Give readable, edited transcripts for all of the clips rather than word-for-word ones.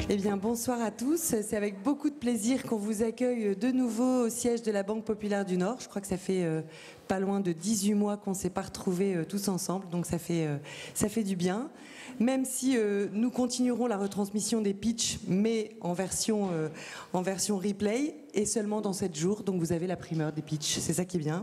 Eh bien, bonsoir à tous. C'est avec beaucoup de plaisir qu'on vous accueille de nouveau au siège de la Banque Populaire du Nord. Je crois que ça fait pas loin de 18 mois qu'on ne s'est pas retrouvés tous ensemble, donc ça fait du bien. Même si nous continuerons la retransmission des pitchs, mais en version replay, et seulement dans 7 jours, donc vous avez la primeur des pitchs, c'est ça qui est bien.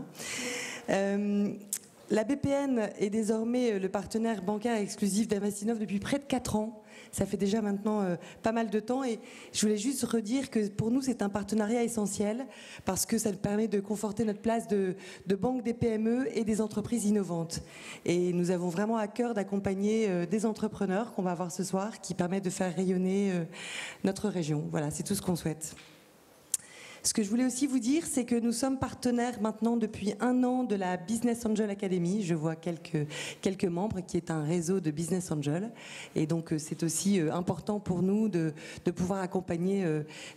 La BPN est désormais le partenaire bancaire exclusif d'Investinov depuis près de 4 ans. Ça fait déjà maintenant pas mal de temps et je voulais juste redire que pour nous c'est un partenariat essentiel parce que ça nous permet de conforter notre place de banque des PME et des entreprises innovantes. Et nous avons vraiment à cœur d'accompagner des entrepreneurs qu'on va voir ce soir qui permettent de faire rayonner notre région. Voilà, c'est tout ce qu'on souhaite. Ce que je voulais aussi vous dire, c'est que nous sommes partenaires maintenant depuis 1 an de la Business Angel Academy. Je vois quelques membres qui est un réseau de Business Angel. Et donc c'est aussi important pour nous de pouvoir accompagner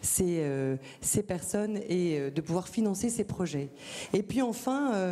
ces personnes et de pouvoir financer ces projets. Et puis enfin,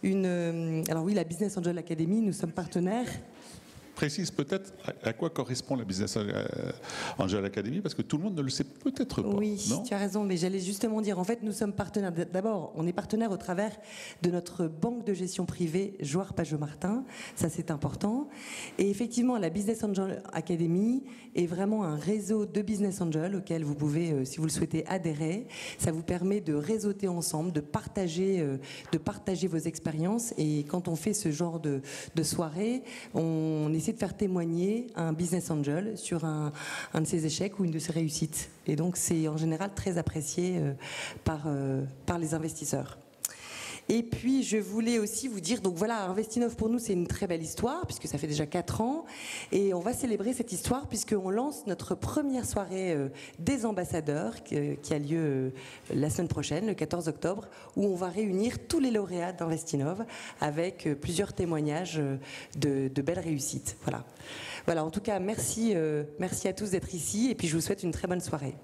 alors oui, la Business Angel Academy, nous sommes partenaires. Précise peut-être à quoi correspond la Business Angel Academy, parce que tout le monde ne le sait peut-être pas. Oui, non ? Tu as raison, mais j'allais justement dire, en fait, nous sommes partenaires. D'abord, on est partenaire au travers de notre banque de gestion privée, Jouard Pajot Martin, ça c'est important. Et effectivement, la Business Angel Academy est vraiment un réseau de Business Angel auquel vous pouvez, si vous le souhaitez, adhérer. Ça vous permet de réseauter ensemble, de partager vos expériences. Et quand on fait ce genre de soirée, on essaie de faire témoigner un business angel sur un de ses échecs ou une de ses réussites. Et donc c'est en général très apprécié par les investisseurs. Et puis je voulais aussi vous dire, donc voilà, Investinov pour nous c'est une très belle histoire puisque ça fait déjà 4 ans et on va célébrer cette histoire puisqu'on lance notre première soirée des ambassadeurs qui a lieu la semaine prochaine, le 14 octobre, où on va réunir tous les lauréats d'Investinov avec plusieurs témoignages de belles réussites. Voilà, en tout cas merci à tous d'être ici et puis je vous souhaite une très bonne soirée.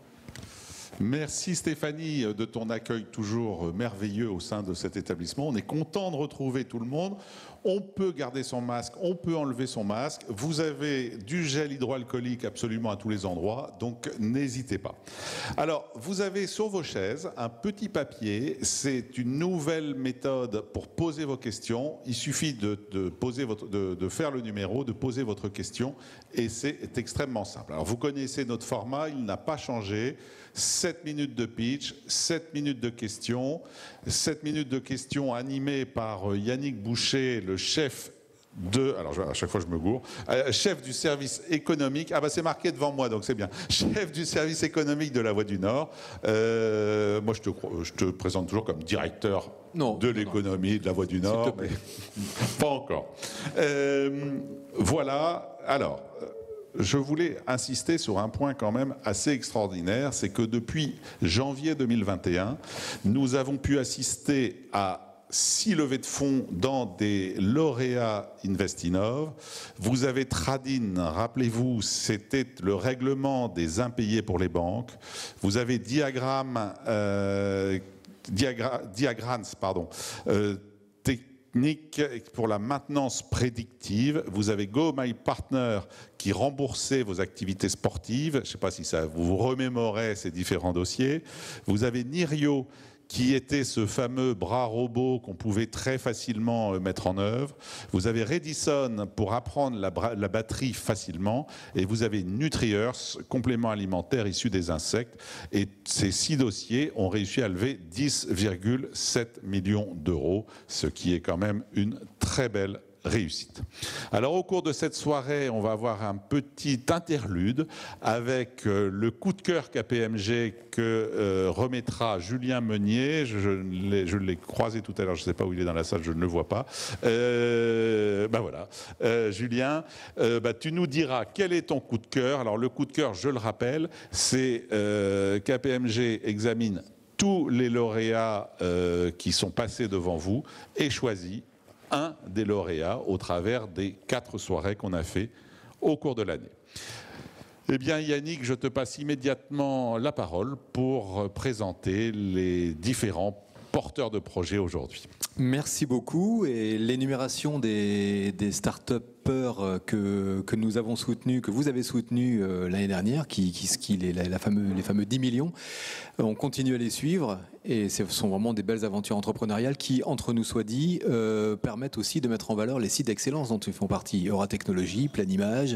Merci Stéphanie de ton accueil toujours merveilleux au sein de cet établissement. On est content de retrouver tout le monde. On peut garder son masque, on peut enlever son masque. Vous avez du gel hydroalcoolique absolument à tous les endroits, donc n'hésitez pas. Alors, vous avez sur vos chaises un petit papier. C'est une nouvelle méthode pour poser vos questions. Il suffit de faire le numéro, de poser votre question et c'est extrêmement simple. Alors, vous connaissez notre format, il n'a pas changé. 7 minutes de pitch, 7 minutes de questions, 7 minutes de questions animées par Yannick Boucher, le chef de, alors à chaque fois je me gourre, chef du service économique, c'est marqué devant moi donc c'est bien, chef du service économique de la Voie du Nord. Moi je te présente toujours comme directeur de l'économie de la Voie du Nord, mais pas encore. Voilà, alors... Je voulais insister sur un point quand même assez extraordinaire, c'est que depuis janvier 2021, nous avons pu assister à 6 levées de fonds dans des lauréats Investinov. Vous avez Tradin, rappelez-vous, c'était le règlement des impayés pour les banques. Vous avez Diagrams, technique pour la maintenance prédictive. Vous avez Go My Partner qui remboursait vos activités sportives. Je ne sais pas si ça vous remémorez ces différents dossiers. Vous avez Nirio qui était ce fameux bras robot qu'on pouvait très facilement mettre en œuvre. Vous avez Redison pour apprendre la batterie facilement. Et vous avez Nutriers, complément alimentaire issu des insectes. Et ces 6 dossiers ont réussi à lever 10,7 millions d'euros, ce qui est quand même une très belle réussite. Alors au cours de cette soirée, on va avoir un petit interlude avec le coup de cœur KPMG que remettra Julien Meunier. Je l'ai croisé tout à l'heure, je ne sais pas où il est dans la salle, je ne le vois pas. Voilà. Julien, tu nous diras quel est ton coup de cœur. Alors le coup de cœur, je le rappelle, c'est KPMG examine tous les lauréats qui sont passés devant vous et choisit un des lauréats au travers des 4 soirées qu'on a fait au cours de l'année. Eh bien Yannick, je te passe immédiatement la parole pour présenter les différents porteurs de projets aujourd'hui. Merci beaucoup. Et l'énumération des startups peur que nous avons soutenu, que vous avez soutenu l'année dernière, les fameux 10 millions. On continue à les suivre et ce sont vraiment des belles aventures entrepreneuriales qui, entre nous soit dit, permettent aussi de mettre en valeur les sites d'excellence dont ils font partie. Euratechnologie, Planimage,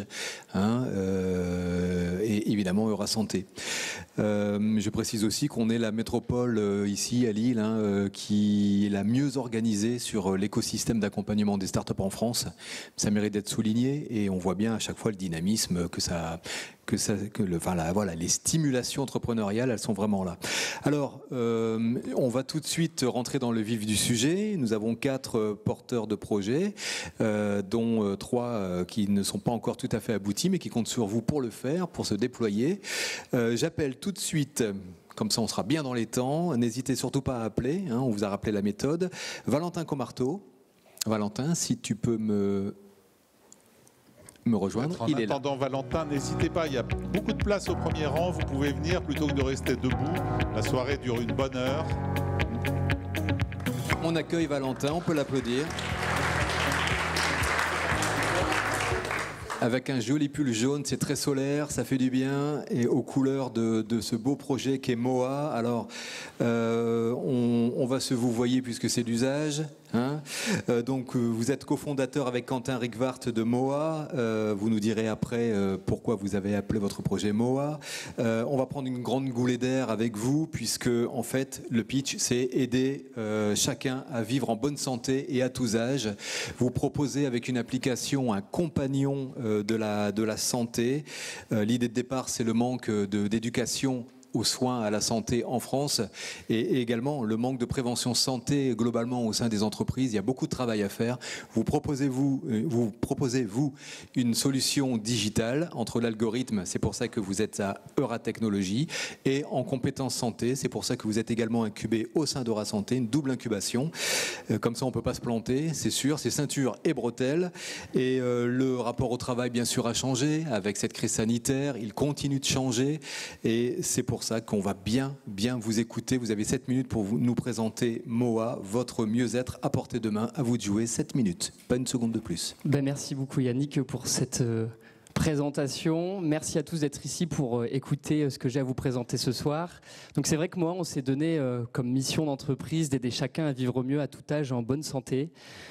et évidemment Eurasanté. Je précise aussi qu'on est la métropole ici à Lille qui est la mieux organisée sur l'écosystème d'accompagnement des startups en France. Ça mérite d'être souligné et on voit bien à chaque fois le dynamisme les stimulations entrepreneuriales, elles sont vraiment là. Alors, on va tout de suite rentrer dans le vif du sujet. Nous avons 4 porteurs de projets, dont 3 qui ne sont pas encore tout à fait aboutis, mais qui comptent sur vous pour le faire, pour se déployer. J'appelle tout de suite, comme ça on sera bien dans les temps, n'hésitez surtout pas à appeler, on vous a rappelé la méthode. Valentin Comarteau. Valentin, si tu peux me rejoindre. En attendant, Valentin, n'hésitez pas, il y a beaucoup de place au premier rang, vous pouvez venir plutôt que de rester debout. La soirée dure une bonne heure. On accueille Valentin, on peut l'applaudir. Avec un joli pull jaune, c'est très solaire, ça fait du bien, et aux couleurs de ce beau projet qu'est MOA. Alors, on va se vous voyer puisque c'est d'usage. Donc, vous êtes cofondateur avec Quentin Rickwart de MOA. Vous nous direz après pourquoi vous avez appelé votre projet MOA. On va prendre une grande goulée d'air avec vous, puisque en fait, le pitch, c'est aider chacun à vivre en bonne santé et à tous âges. Vous proposez avec une application un compagnon de la santé. L'idée de départ, c'est le manque d'éducation aux soins, à la santé en France et également le manque de prévention santé globalement au sein des entreprises. Il y a beaucoup de travail à faire. Vous proposez une solution digitale entre l'algorithme, c'est pour ça que vous êtes à Euratechnologie, et en compétences santé, c'est pour ça que vous êtes également incubé au sein d'Eurasanté, une double incubation. Comme ça, on ne peut pas se planter, c'est sûr, c'est ceinture et bretelles. Et le rapport au travail, bien sûr, a changé avec cette crise sanitaire. Il continue de changer et c'est pour ça qu'on va bien vous écouter. Vous avez 7 minutes pour nous présenter MOA, votre mieux-être à portée de main. À vous de jouer, 7 minutes, pas une seconde de plus. Merci beaucoup Yannick pour cette présentation. Merci à tous d'être ici pour écouter ce que j'ai à vous présenter ce soir. Donc c'est vrai que MOA, on s'est donné comme mission d'entreprise d'aider chacun à vivre mieux à tout âge en bonne santé.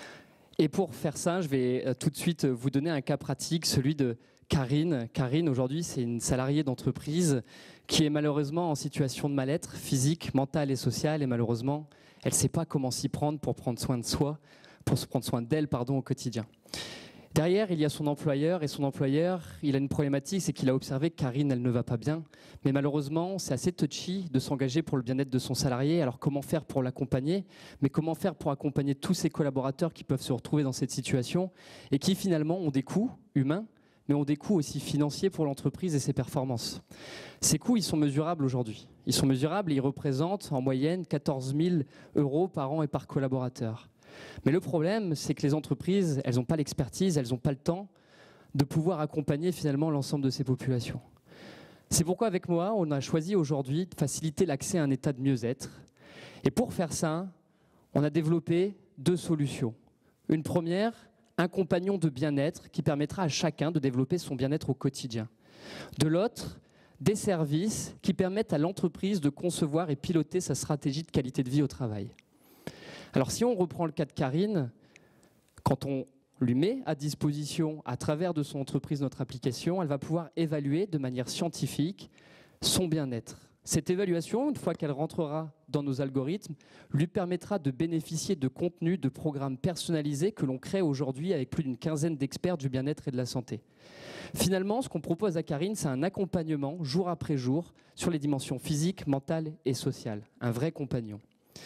Et pour faire ça, je vais tout de suite vous donner un cas pratique, celui de Karine. Karine, aujourd'hui, c'est une salariée d'entreprise qui est malheureusement en situation de mal-être physique, mentale et sociale. Et malheureusement, elle ne sait pas comment s'y prendre pour prendre soin de soi, pour se prendre soin d'elle, au quotidien. Derrière, il y a son employeur. Et son employeur, il a une problématique, c'est qu'il a observé que Karine, elle ne va pas bien. Mais malheureusement, c'est assez touchy de s'engager pour le bien-être de son salarié. Alors comment faire pour l'accompagner? Mais comment faire pour accompagner tous ses collaborateurs qui peuvent se retrouver dans cette situation et qui finalement ont des coûts humains, mais ont des coûts aussi financiers pour l'entreprise et ses performances. Ces coûts, ils sont mesurables aujourd'hui. Ils sont mesurables et ils représentent en moyenne 14 000 € par an et par collaborateur. Mais le problème, c'est que les entreprises, elles n'ont pas l'expertise, elles n'ont pas le temps de pouvoir accompagner finalement l'ensemble de ces populations. C'est pourquoi avec MOA, on a choisi aujourd'hui de faciliter l'accès à un état de mieux-être. Et pour faire ça, on a développé 2 solutions. Une première, un compagnon de bien-être qui permettra à chacun de développer son bien-être au quotidien. De l'autre, des services qui permettent à l'entreprise de concevoir et piloter sa stratégie de qualité de vie au travail. Alors si on reprend le cas de Karine, quand on lui met à disposition à travers de son entreprise notre application, elle va pouvoir évaluer de manière scientifique son bien-être. Cette évaluation, une fois qu'elle rentrera dans nos algorithmes, lui permettra de bénéficier de contenus, de programmes personnalisés que l'on crée aujourd'hui avec plus d'une quinzaine d'experts du bien-être et de la santé. Finalement, ce qu'on propose à Karine, c'est un accompagnement jour après jour sur les dimensions physiques, mentales et sociales. Un vrai compagnon.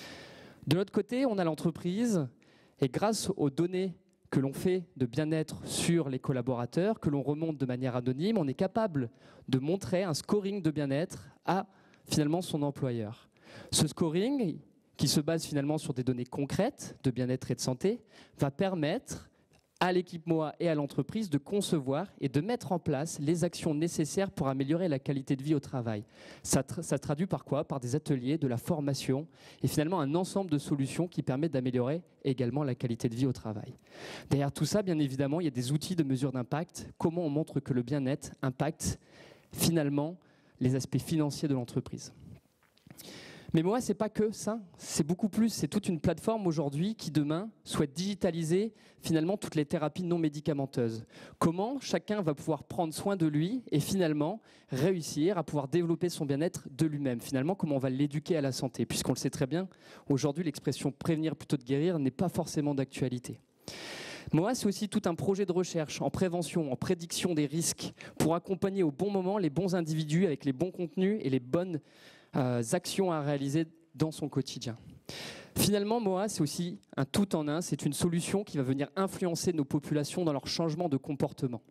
De l'autre côté, on a l'entreprise et grâce aux données que l'on fait de bien-être sur les collaborateurs, que l'on remonte de manière anonyme, on est capable de montrer un scoring de bien-être à finalement son employeur. Ce scoring, qui se base finalement sur des données concrètes de bien-être et de santé, va permettre à l'équipe MOA et à l'entreprise de concevoir et de mettre en place les actions nécessaires pour améliorer la qualité de vie au travail. Ça traduit par quoi? Par des ateliers, de la formation et finalement un ensemble de solutions qui permettent d'améliorer également la qualité de vie au travail. Derrière tout ça, bien évidemment, il y a des outils de mesure d'impact. Comment on montre que le bien-être impacte finalement les aspects financiers de l'entreprise. Mais MOA, ce n'est pas que ça, c'est beaucoup plus. C'est toute une plateforme aujourd'hui qui, demain, souhaite digitaliser finalement toutes les thérapies non médicamenteuses. Comment chacun va pouvoir prendre soin de lui et finalement réussir à pouvoir développer son bien-être de lui-même. Finalement, comment on va l'éduquer à la santé. Puisqu'on le sait très bien, aujourd'hui, l'expression « prévenir plutôt que guérir » n'est pas forcément d'actualité. MOA, c'est aussi tout un projet de recherche en prévention, en prédiction des risques, pour accompagner au bon moment les bons individus avec les bons contenus et les bonnes actions à réaliser dans son quotidien. Finalement, MOA, c'est aussi un tout en un, c'est une solution qui va venir influencer nos populations dans leur changement de comportement.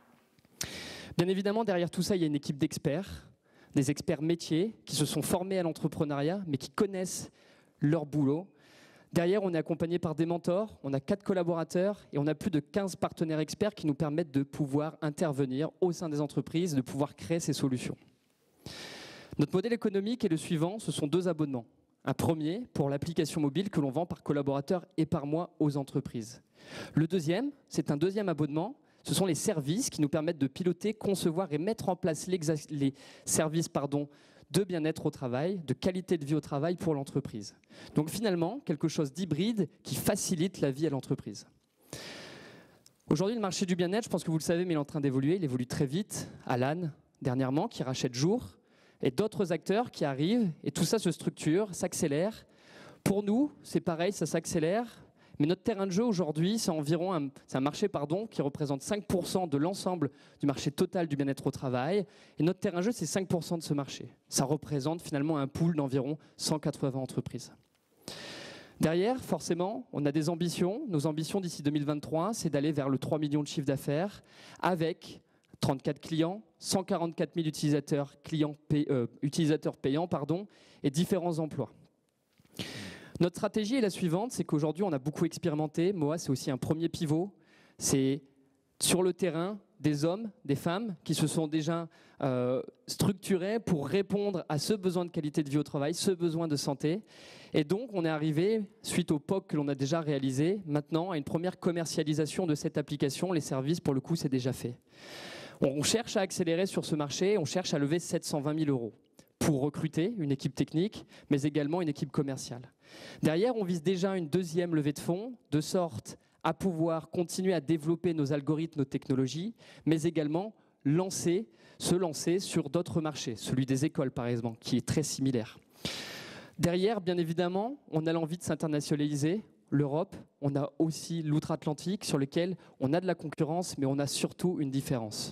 Bien évidemment, derrière tout ça, il y a une équipe d'experts, des experts métiers qui se sont formés à l'entrepreneuriat, mais qui connaissent leur boulot. Derrière, on est accompagné par des mentors, on a 4 collaborateurs et on a plus de 15 partenaires experts qui nous permettent de pouvoir intervenir au sein des entreprises, de pouvoir créer ces solutions. Notre modèle économique est le suivant, ce sont 2 abonnements. Un premier pour l'application mobile que l'on vend par collaborateur et par mois aux entreprises. Le deuxième, c'est un deuxième abonnement, ce sont les services qui nous permettent de piloter, concevoir et mettre en place les services de bien-être au travail, de qualité de vie au travail pour l'entreprise. Donc finalement, quelque chose d'hybride qui facilite la vie à l'entreprise. Aujourd'hui, le marché du bien-être, je pense que vous le savez, mais il est en train d'évoluer, il évolue très vite. Alan, dernièrement, qui rachète Jour, et d'autres acteurs qui arrivent, et tout ça se structure, s'accélère. Pour nous, c'est pareil, ça s'accélère, mais notre terrain de jeu aujourd'hui, c'est un marché qui représente 5% de l'ensemble du marché total du bien-être au travail, et notre terrain de jeu, c'est 5% de ce marché. Ça représente finalement un pool d'environ 180 entreprises. Derrière, forcément, on a des ambitions. Nos ambitions d'ici 2023, c'est d'aller vers le 3 millions de chiffre d'affaires avec 34 clients, 144 000 utilisateurs payants et différents emplois. Notre stratégie est la suivante, c'est qu'aujourd'hui on a beaucoup expérimenté. MOA, c'est aussi un premier pivot. C'est sur le terrain des hommes, des femmes qui se sont déjà structurés pour répondre à ce besoin de qualité de vie au travail, ce besoin de santé. Et donc on est arrivé, suite au POC que l'on a déjà réalisé, maintenant à une première commercialisation de cette application. Les services, pour le coup, c'est déjà fait. On cherche à accélérer sur ce marché, on cherche à lever 720 000 € pour recruter une équipe technique, mais également une équipe commerciale. Derrière, on vise déjà une deuxième levée de fonds, de sorte à pouvoir continuer à développer nos algorithmes, nos technologies, mais également se lancer sur d'autres marchés, celui des écoles par exemple, qui est très similaire. Derrière, bien évidemment, on a l'envie de s'internationaliser. L'Europe, on a aussi l'outre-Atlantique sur lequel on a de la concurrence, mais on a surtout une différence.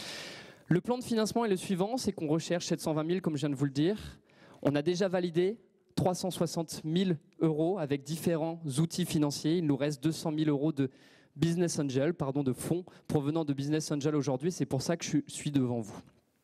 Le plan de financement est le suivant, c'est qu'on recherche 720 000, comme je viens de vous le dire. On a déjà validé 360 000 € avec différents outils financiers. Il nous reste 200 000 € de business angel, de fonds provenant de business angel aujourd'hui. C'est pour ça que je suis devant vous.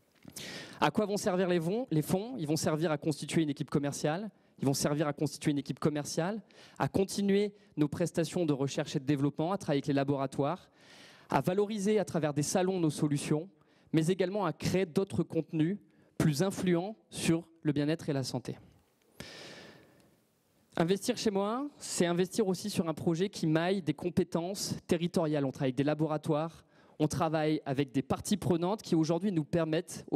À quoi vont servir les fonds? Ils vont servir à constituer une équipe commerciale. Ils vont servir à constituer une équipe commerciale, à continuer nos prestations de recherche et de développement, à travailler avec les laboratoires, à valoriser à travers des salons nos solutions, mais également à créer d'autres contenus plus influents sur le bien-être et la santé. Investir chez moi, c'est investir aussi sur un projet qui maille des compétences territoriales. On travaille avec des laboratoires, on travaille avec des parties prenantes qui aujourd'hui nous permettent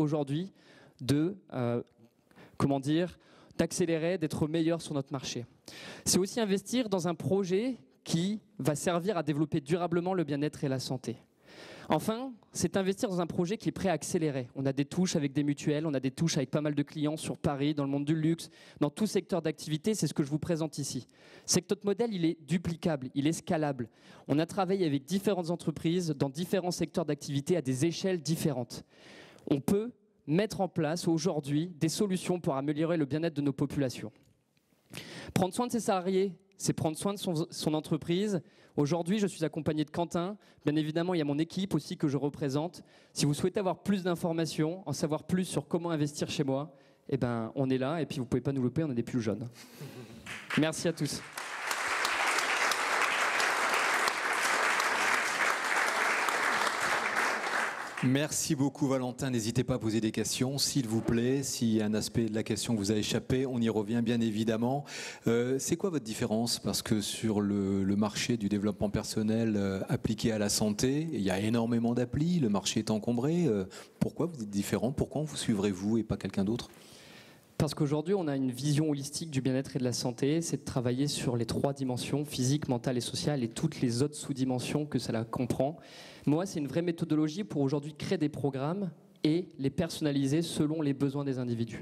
d'accélérer, d'être meilleurs sur notre marché. C'est aussi investir dans un projet qui va servir à développer durablement le bien-être et la santé. Enfin, c'est investir dans un projet qui est prêt à accélérer. On a des touches avec des mutuelles, on a des touches avec pas mal de clients sur Paris, dans le monde du luxe, dans tout secteur d'activité, c'est ce que je vous présente ici. C'est que notre modèle, il est duplicable, il est scalable. On a travaillé avec différentes entreprises dans différents secteurs d'activité à des échelles différentes. On peut mettre en place aujourd'hui des solutions pour améliorer le bien-être de nos populations. Prendre soin de ses salariés, c'est prendre soin de son entreprise. Aujourd'hui, je suis accompagné de Quentin. Bien évidemment, il y a mon équipe aussi que je représente. Si vous souhaitez avoir plus d'informations, en savoir plus sur comment investir chez moi, on est là et puis vous ne pouvez pas nous louper, on est des plus jeunes. Merci à tous. Merci beaucoup Valentin, n'hésitez pas à poser des questions s'il vous plaît, s'il y a un aspect de la question vous a échappé, on y revient bien évidemment. C'est quoi votre différence? Parce que sur le marché du développement personnel appliqué à la santé, il y a énormément d'applis, le marché est encombré. Pourquoi vous êtes différent? Pourquoi vous suivrez vous et pas quelqu'un d'autre? Parce qu'aujourd'hui, on a une vision holistique du bien-être et de la santé, c'est de travailler sur les 3 dimensions, physique, mentale et sociale, et toutes les autres sous-dimensions que cela comprend. Moi, c'est une vraie méthodologie pour aujourd'hui créer des programmes et les personnaliser selon les besoins des individus.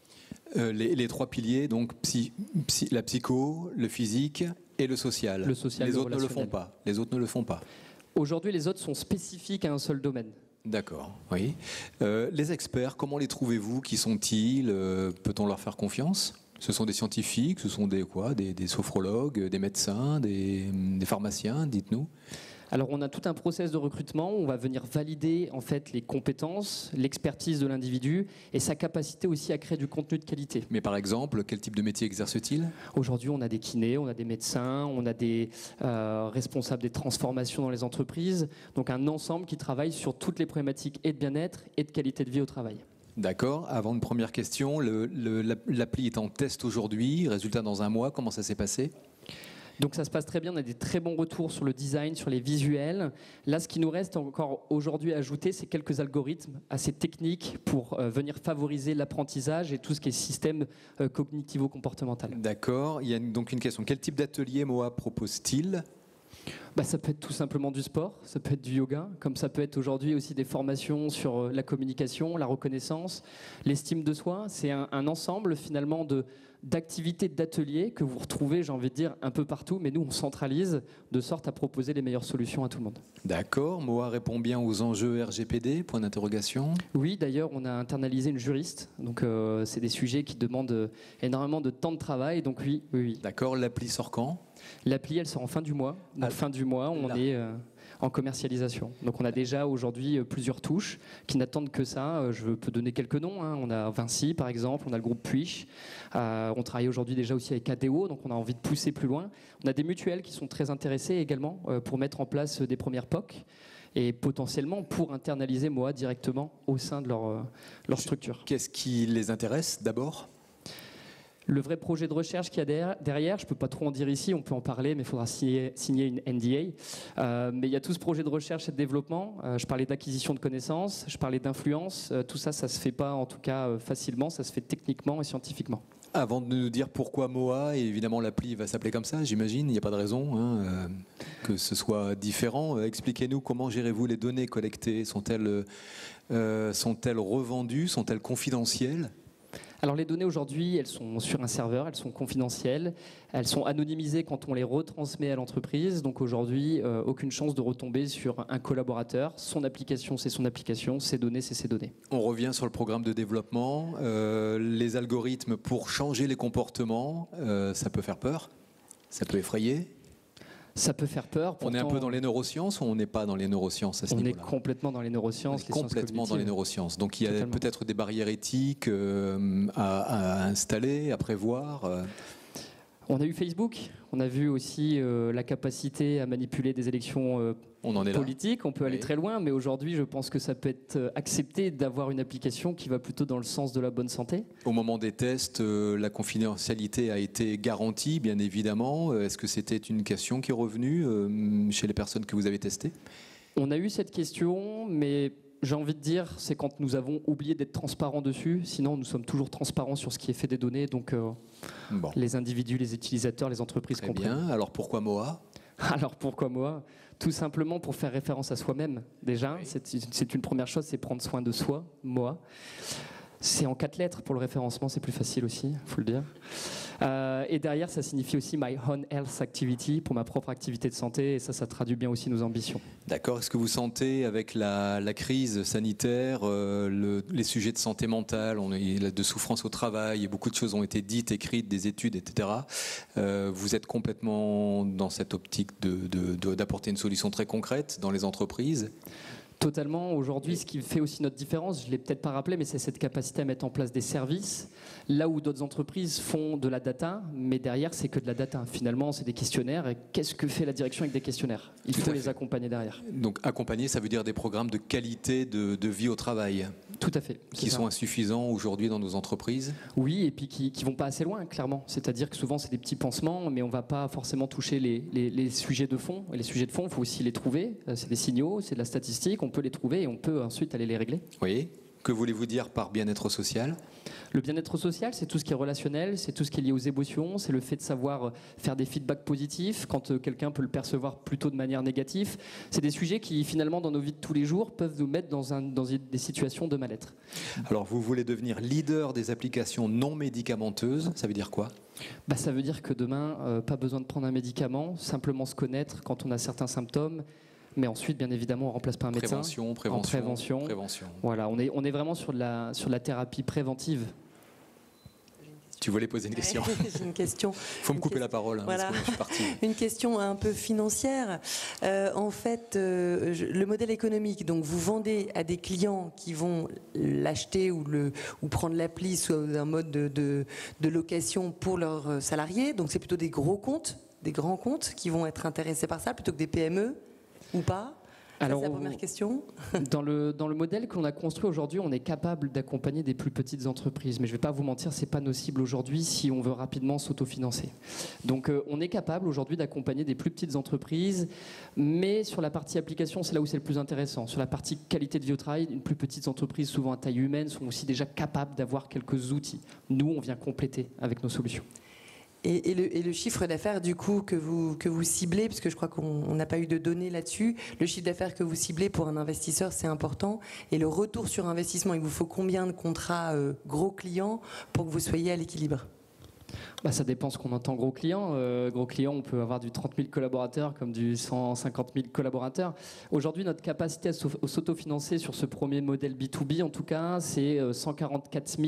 Les 3 piliers, donc la psycho, le physique et le social. Le social, les le autres ne le font relationnel. pas. Les autres ne le font pas. Aujourd'hui, les autres sont spécifiques à un seul domaine. D'accord, oui. Les experts, comment les trouvez-vous? Qui sont-ils? Peut-on leur faire confiance? Ce sont des scientifiques, ce sont des sophrologues, des médecins, des pharmaciens, dites-nous. Alors, on a tout un process de recrutement où on va venir valider en fait les compétences, l'expertise de l'individu et sa capacité aussi à créer du contenu de qualité. Mais par exemple, quel type de métier exerce-t-il? Aujourd'hui, on a des kinés, on a des médecins, on a des responsables des transformations dans les entreprises, donc un ensemble qui travaille sur toutes les problématiques et de bien-être et de qualité de vie au travail. D'accord. Avant une première question, l'appli est en test aujourd'hui, résultat dans un mois, comment ça s'est passé? Donc ça se passe très bien, on a des très bons retours sur le design, sur les visuels. Là, ce qui nous reste encore aujourd'hui à ajouter, c'est quelques algorithmes assez techniques pour venir favoriser l'apprentissage et tout ce qui est système cognitivo-comportemental. D'accord. Il y a donc une question. Quel type d'atelier MOA propose-t-il? Ça peut être tout simplement du sport, ça peut être du yoga, comme ça peut être aujourd'hui aussi des formations sur la communication, la reconnaissance, l'estime de soi. C'est un ensemble finalement d'activités, d'ateliers que vous retrouvez, j'ai envie de dire, un peu partout, mais nous on centralise de sorte à proposer les meilleures solutions à tout le monde. D'accord. MOA répond bien aux enjeux RGPD, point d'interrogation. Oui, d'ailleurs, on a internalisé une juriste, donc c'est des sujets qui demandent énormément de temps de travail, donc oui. D'accord. L'appli sort quand? L'appli, elle sort en fin du mois. Donc fin du mois, on est en commercialisation. Donc on a déjà aujourd'hui plusieurs touches qui n'attendent que ça. Je peux donner quelques noms. On a Vinci, par exemple. On a le groupe Puich. On travaille aujourd'hui déjà aussi avec ADO, donc on a envie de pousser plus loin. On a des mutuelles qui sont très intéressées également pour mettre en place des premières POC et potentiellement pour internaliser MOA directement au sein de leur structure. Qu'est-ce qui les intéresse d'abord? Le vrai projet de recherche qu'il y a derrière, je ne peux pas trop en dire ici, on peut en parler, mais il faudra signer une NDA. Mais il y a tout ce projet de recherche et de développement. Je parlais d'acquisition de connaissances, je parlais d'influence. Tout ça, ça ne se fait pas en tout cas facilement, ça se fait techniquement et scientifiquement. Avant de nous dire pourquoi MOA, et évidemment l'appli va s'appeler comme ça, j'imagine, il n'y a pas de raison que ce soit différent. Expliquez-nous comment gérez-vous les données collectées? Sont-elles revendues? Sont-elles confidentielles? Alors les données aujourd'hui, elles sont sur un serveur, elles sont confidentielles, elles sont anonymisées quand on les retransmet à l'entreprise. Donc aujourd'hui, aucune chance de retomber sur un collaborateur. Son application, c'est son application, ses données, c'est ses données. On revient sur le programme de développement. Les algorithmes pour changer les comportements, ça peut faire peur, ça peut effrayer. Ça peut faire peur. Pourtant, on est un peu dans les neurosciences ou on n'est pas dans les neurosciences à ce niveau-là? On est complètement dans les neurosciences. On est complètement dans les neurosciences. Donc il y a peut-être des barrières éthiques à installer, à prévoir. On a eu Facebook, on a vu aussi la capacité à manipuler des élections politiques. On peut aller très loin, mais aujourd'hui, je pense que ça peut être accepté d'avoir une application qui va plutôt dans le sens de la bonne santé. Au moment des tests, la confidentialité a été garantie, bien évidemment. Est-ce que c'était une question qui est revenue chez les personnes que vous avez testées? On a eu cette question, mais j'ai envie de dire, c'est quand nous avons oublié d'être transparents dessus. Sinon, nous sommes toujours transparents sur ce qui est fait des données. Donc, les individus, les utilisateurs, les entreprises comprennent. Très bien. Alors, pourquoi MOA? Alors, pourquoi MOA? Tout simplement pour faire référence à soi-même, déjà. Oui. C'est une première chose, c'est prendre soin de soi, MOA. C'est en 4 lettres pour le référencement, c'est plus facile aussi, il faut le dire. Et derrière, ça signifie aussi My Own Health Activity, pour ma propre activité de santé, et ça traduit bien aussi nos ambitions. D'accord. Est-ce que vous sentez, avec la crise sanitaire, les sujets de santé mentale, de souffrance au travail, beaucoup de choses ont été dites, écrites, des études, etc. Vous êtes complètement dans cette optique d'apporter une solution très concrète dans les entreprises? Totalement. Aujourd'hui, ce qui fait aussi notre différence, je ne l'ai peut-être pas rappelé, mais c'est cette capacité à mettre en place des services. Là où d'autres entreprises font de la data, mais derrière, c'est que de la data. Finalement, c'est des questionnaires. Et qu'est-ce que fait la direction avec des questionnaires? Il faut les accompagner derrière. Donc accompagner, ça veut dire des programmes de qualité de vie au travail. Tout à fait. Qui sont insuffisants aujourd'hui dans nos entreprises. Oui, et puis qui ne vont pas assez loin, clairement. C'est-à-dire que souvent, c'est des petits pansements, mais on ne va pas forcément toucher les sujets de fond. Et les sujets de fond, il faut aussi les trouver. C'est des signaux, c'est de la statistique. On peut les trouver et on peut ensuite aller les régler. Oui. Que voulez-vous dire par bien-être social? Le bien-être social, c'est tout ce qui est relationnel, c'est tout ce qui est lié aux émotions, c'est le fait de savoir faire des feedbacks positifs quand quelqu'un peut le percevoir plutôt de manière négative. C'est des sujets qui, finalement, dans nos vies de tous les jours, peuvent nous mettre dans des situations de mal-être. Alors, vous voulez devenir leader des applications non médicamenteuses, ça veut dire quoi? Ça veut dire que demain, pas besoin de prendre un médicament, simplement se connaître quand on a certains symptômes. Mais ensuite, bien évidemment, on ne remplace pas un médecin. Prévention. Voilà, on est vraiment sur de la thérapie préventive. Tu voulais poser une question? J'ai une question. Il faut me couper la parole, voilà. parce que je suis parti. Une question un peu financière. En fait, le modèle économique, donc vous vendez à des clients qui vont l'acheter ou prendre l'appli sous un mode de location pour leurs salariés. Donc c'est plutôt des gros comptes, des grands comptes qui vont être intéressés par ça plutôt que des PME ou pas? Alors, c'est la première question. Dans le modèle que l'on a construit aujourd'hui, on est capable d'accompagner des plus petites entreprises. Mais je ne vais pas vous mentir, ce n'est pas nos cibles aujourd'hui si on veut rapidement s'autofinancer. Donc on est capable aujourd'hui d'accompagner des plus petites entreprises, mais sur la partie application, c'est là où c'est le plus intéressant. Sur la partie qualité de vie au travail, une plus petite entreprise, souvent à taille humaine, sont aussi déjà capables d'avoir quelques outils. Nous, on vient compléter avec nos solutions. Et le chiffre d'affaires du coup que vous ciblez, puisque je crois qu'on n'a pas eu de données là-dessus, le chiffre d'affaires que vous ciblez pour un investisseur, c'est important. Et le retour sur investissement, il vous faut combien de contrats gros clients pour que vous soyez à l'équilibre? Ça dépend ce qu'on entend gros client. Gros client, on peut avoir du 30 000 collaborateurs comme du 150 000 collaborateurs. Aujourd'hui, notre capacité à s'autofinancer sur ce premier modèle B2B, en tout cas, c'est 130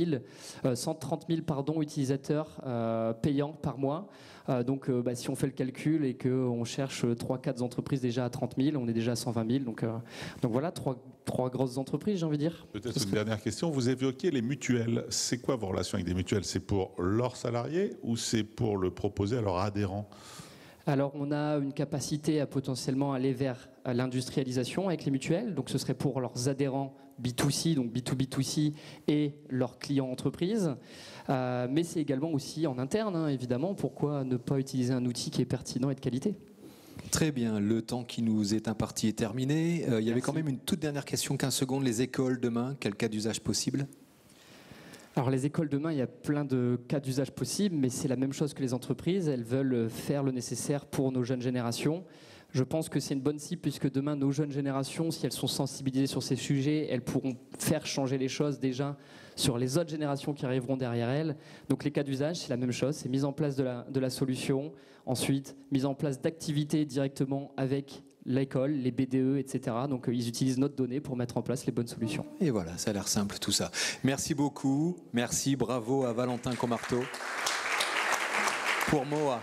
000 utilisateurs payants par mois. Donc, si on fait le calcul et qu'on cherche 3-4 entreprises déjà à 30 000, on est déjà à 120 000. Donc voilà, trois grosses entreprises, j'ai envie de dire. Peut-être une dernière question. Vous évoquiez les mutuelles. C'est quoi vos relations avec des mutuelles? C'est pour leurs salariés ou c'est pour le proposer à leurs adhérents? Alors, on a une capacité à potentiellement aller vers l'industrialisation avec les mutuelles. Donc, ce serait pour leurs adhérents B2C, donc B2B2C, et leurs clients entreprises. Mais c'est également aussi en interne, évidemment. Pourquoi ne pas utiliser un outil qui est pertinent et de qualité? Très bien, le temps qui nous est imparti est terminé. Il y avait quand même une toute dernière question, 15 secondes. Les écoles demain, quel cas d'usage possible? Alors les écoles demain, il y a plein de cas d'usage possibles, mais c'est la même chose que les entreprises. Elles veulent faire le nécessaire pour nos jeunes générations. Je pense que c'est une bonne cible puisque demain, nos jeunes générations, si elles sont sensibilisées sur ces sujets, elles pourront faire changer les choses déjà sur les autres générations qui arriveront derrière elles. Donc les cas d'usage, c'est la même chose, c'est mise en place de la solution, ensuite mise en place d'activités directement avec l'école, les BDE, etc. Donc ils utilisent notre donnée pour mettre en place les bonnes solutions. Et voilà, ça a l'air simple tout ça. Merci beaucoup, merci, bravo à Valentin Commarteau pour Moa.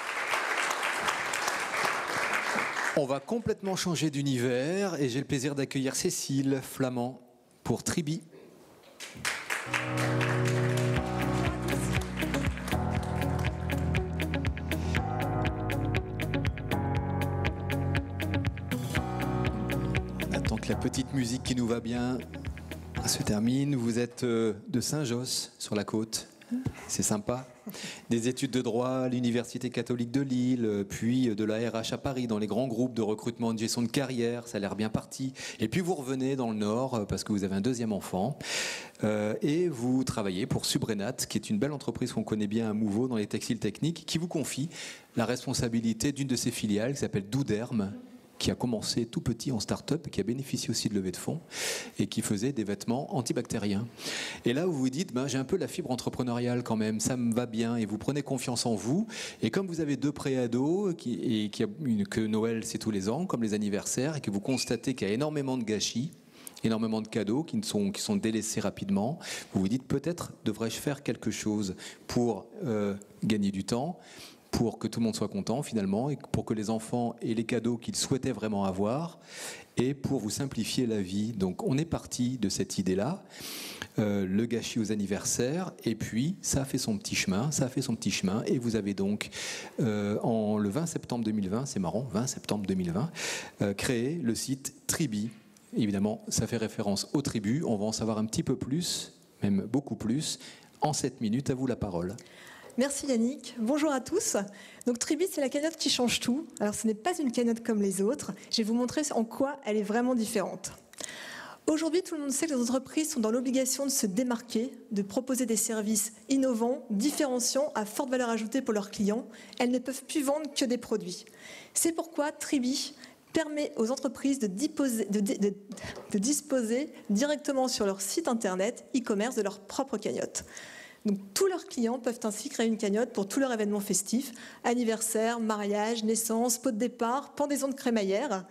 On va complètement changer d'univers et j'ai le plaisir d'accueillir Cécile Flamand pour Tribi. On attend que la petite musique qui nous va bien se termine. Vous êtes de Saint-Josse, sur la côte. C'est sympa. Des études de droit à l'Université catholique de Lille, puis de la RH à Paris, dans les grands groupes de recrutement et de gestion de carrière, ça a l'air bien parti. Et puis vous revenez dans le Nord, parce que vous avez un deuxième enfant, et vous travaillez pour Subrenat, qui est une belle entreprise qu'on connaît bien à Mouveau, dans les textiles techniques, qui vous confie la responsabilité d'une de ses filiales, qui s'appelle Douderm, qui a commencé tout petit en start-up, qui a bénéficié aussi de levée de fonds et qui faisait des vêtements antibactériens. Et là, vous vous dites, j'ai un peu la fibre entrepreneuriale quand même, ça me va bien, et vous prenez confiance en vous. Et comme vous avez 2 préados, que Noël c'est tous les ans, comme les anniversaires, et que vous constatez qu'il y a énormément de gâchis, énormément de cadeaux qui sont délaissés rapidement, vous vous dites, peut-être devrais-je faire quelque chose pour gagner du temps, pour que tout le monde soit content finalement, et pour que les enfants aient les cadeaux qu'ils souhaitaient vraiment avoir, et pour vous simplifier la vie. Donc on est parti de cette idée-là, le gâchis aux anniversaires, et puis ça a fait son petit chemin, et vous avez donc, le 20 septembre 2020, c'est marrant, 20 septembre 2020, créé le site Tribi. Évidemment, ça fait référence aux tribus, on va en savoir un petit peu plus, même beaucoup plus, en 7 minutes, à vous la parole. Merci Yannick. Bonjour à tous. Donc Tribi, c'est la cagnotte qui change tout. Alors ce n'est pas une cagnotte comme les autres. Je vais vous montrer en quoi elle est vraiment différente. Aujourd'hui, tout le monde sait que les entreprises sont dans l'obligation de se démarquer, de proposer des services innovants, différenciants, à forte valeur ajoutée pour leurs clients. Elles ne peuvent plus vendre que des produits. C'est pourquoi Tribi permet aux entreprises de disposer directement sur leur site internet e-commerce de leur propre cagnotte. Donc, tous leurs clients peuvent ainsi créer une cagnotte pour tous leurs événements festifs, anniversaire, mariage, naissance, pot de départ, pendaison de crémaillère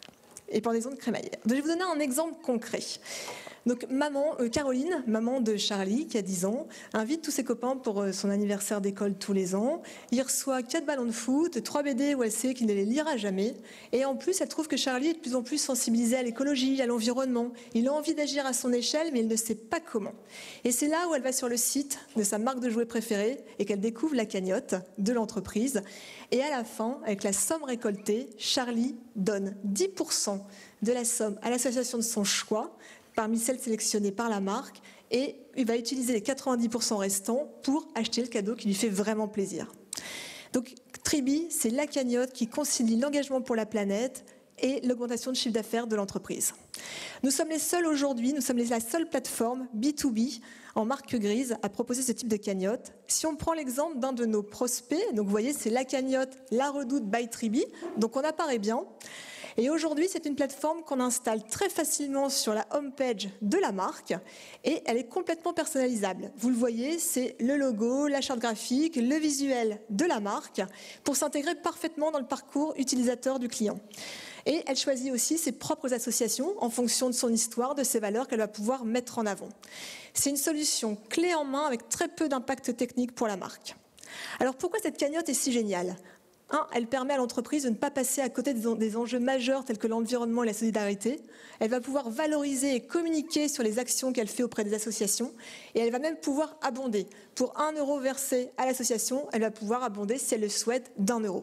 et pendaison de crémaillère. Donc, je vais vous donner un exemple concret. Donc, Caroline, maman de Charlie, qui a 10 ans, invite tous ses copains pour son anniversaire d'école tous les ans. Il reçoit 4 ballons de foot, 3 BD où elle sait qu'il ne les lira jamais. Et en plus, elle trouve que Charlie est de plus en plus sensibilisé à l'écologie, à l'environnement. Il a envie d'agir à son échelle, mais il ne sait pas comment. Et c'est là où elle va sur le site de sa marque de jouets préférée et qu'elle découvre la cagnotte de l'entreprise. Et à la fin, avec la somme récoltée, Charlie donne 10% de la somme à l'association de son choix, parmi celles sélectionnées par la marque, et il va utiliser les 90% restants pour acheter le cadeau qui lui fait vraiment plaisir. Donc Tribi, c'est la cagnotte qui concilie l'engagement pour la planète et l'augmentation de chiffre d'affaires de l'entreprise. Nous sommes les seuls aujourd'hui, nous sommes la seule plateforme B2B en marque grise à proposer ce type de cagnotte. Si on prend l'exemple d'un de nos prospects, donc vous voyez c'est la cagnotte La Redoute by Tribi, donc on apparaît bien. Et aujourd'hui, c'est une plateforme qu'on installe très facilement sur la homepage de la marque et elle est complètement personnalisable. Vous le voyez, c'est le logo, la charte graphique, le visuel de la marque pour s'intégrer parfaitement dans le parcours utilisateur du client. Et elle choisit aussi ses propres associations en fonction de son histoire, de ses valeurs qu'elle va pouvoir mettre en avant. C'est une solution clé en main avec très peu d'impact technique pour la marque. Alors pourquoi cette cagnotte est si géniale ? Elle permet à l'entreprise de ne pas passer à côté des enjeux majeurs tels que l'environnement et la solidarité. Elle va pouvoir valoriser et communiquer sur les actions qu'elle fait auprès des associations. Et elle va même pouvoir abonder. Pour 1 euro versé à l'association, elle va pouvoir abonder, si elle le souhaite, d'1 euro.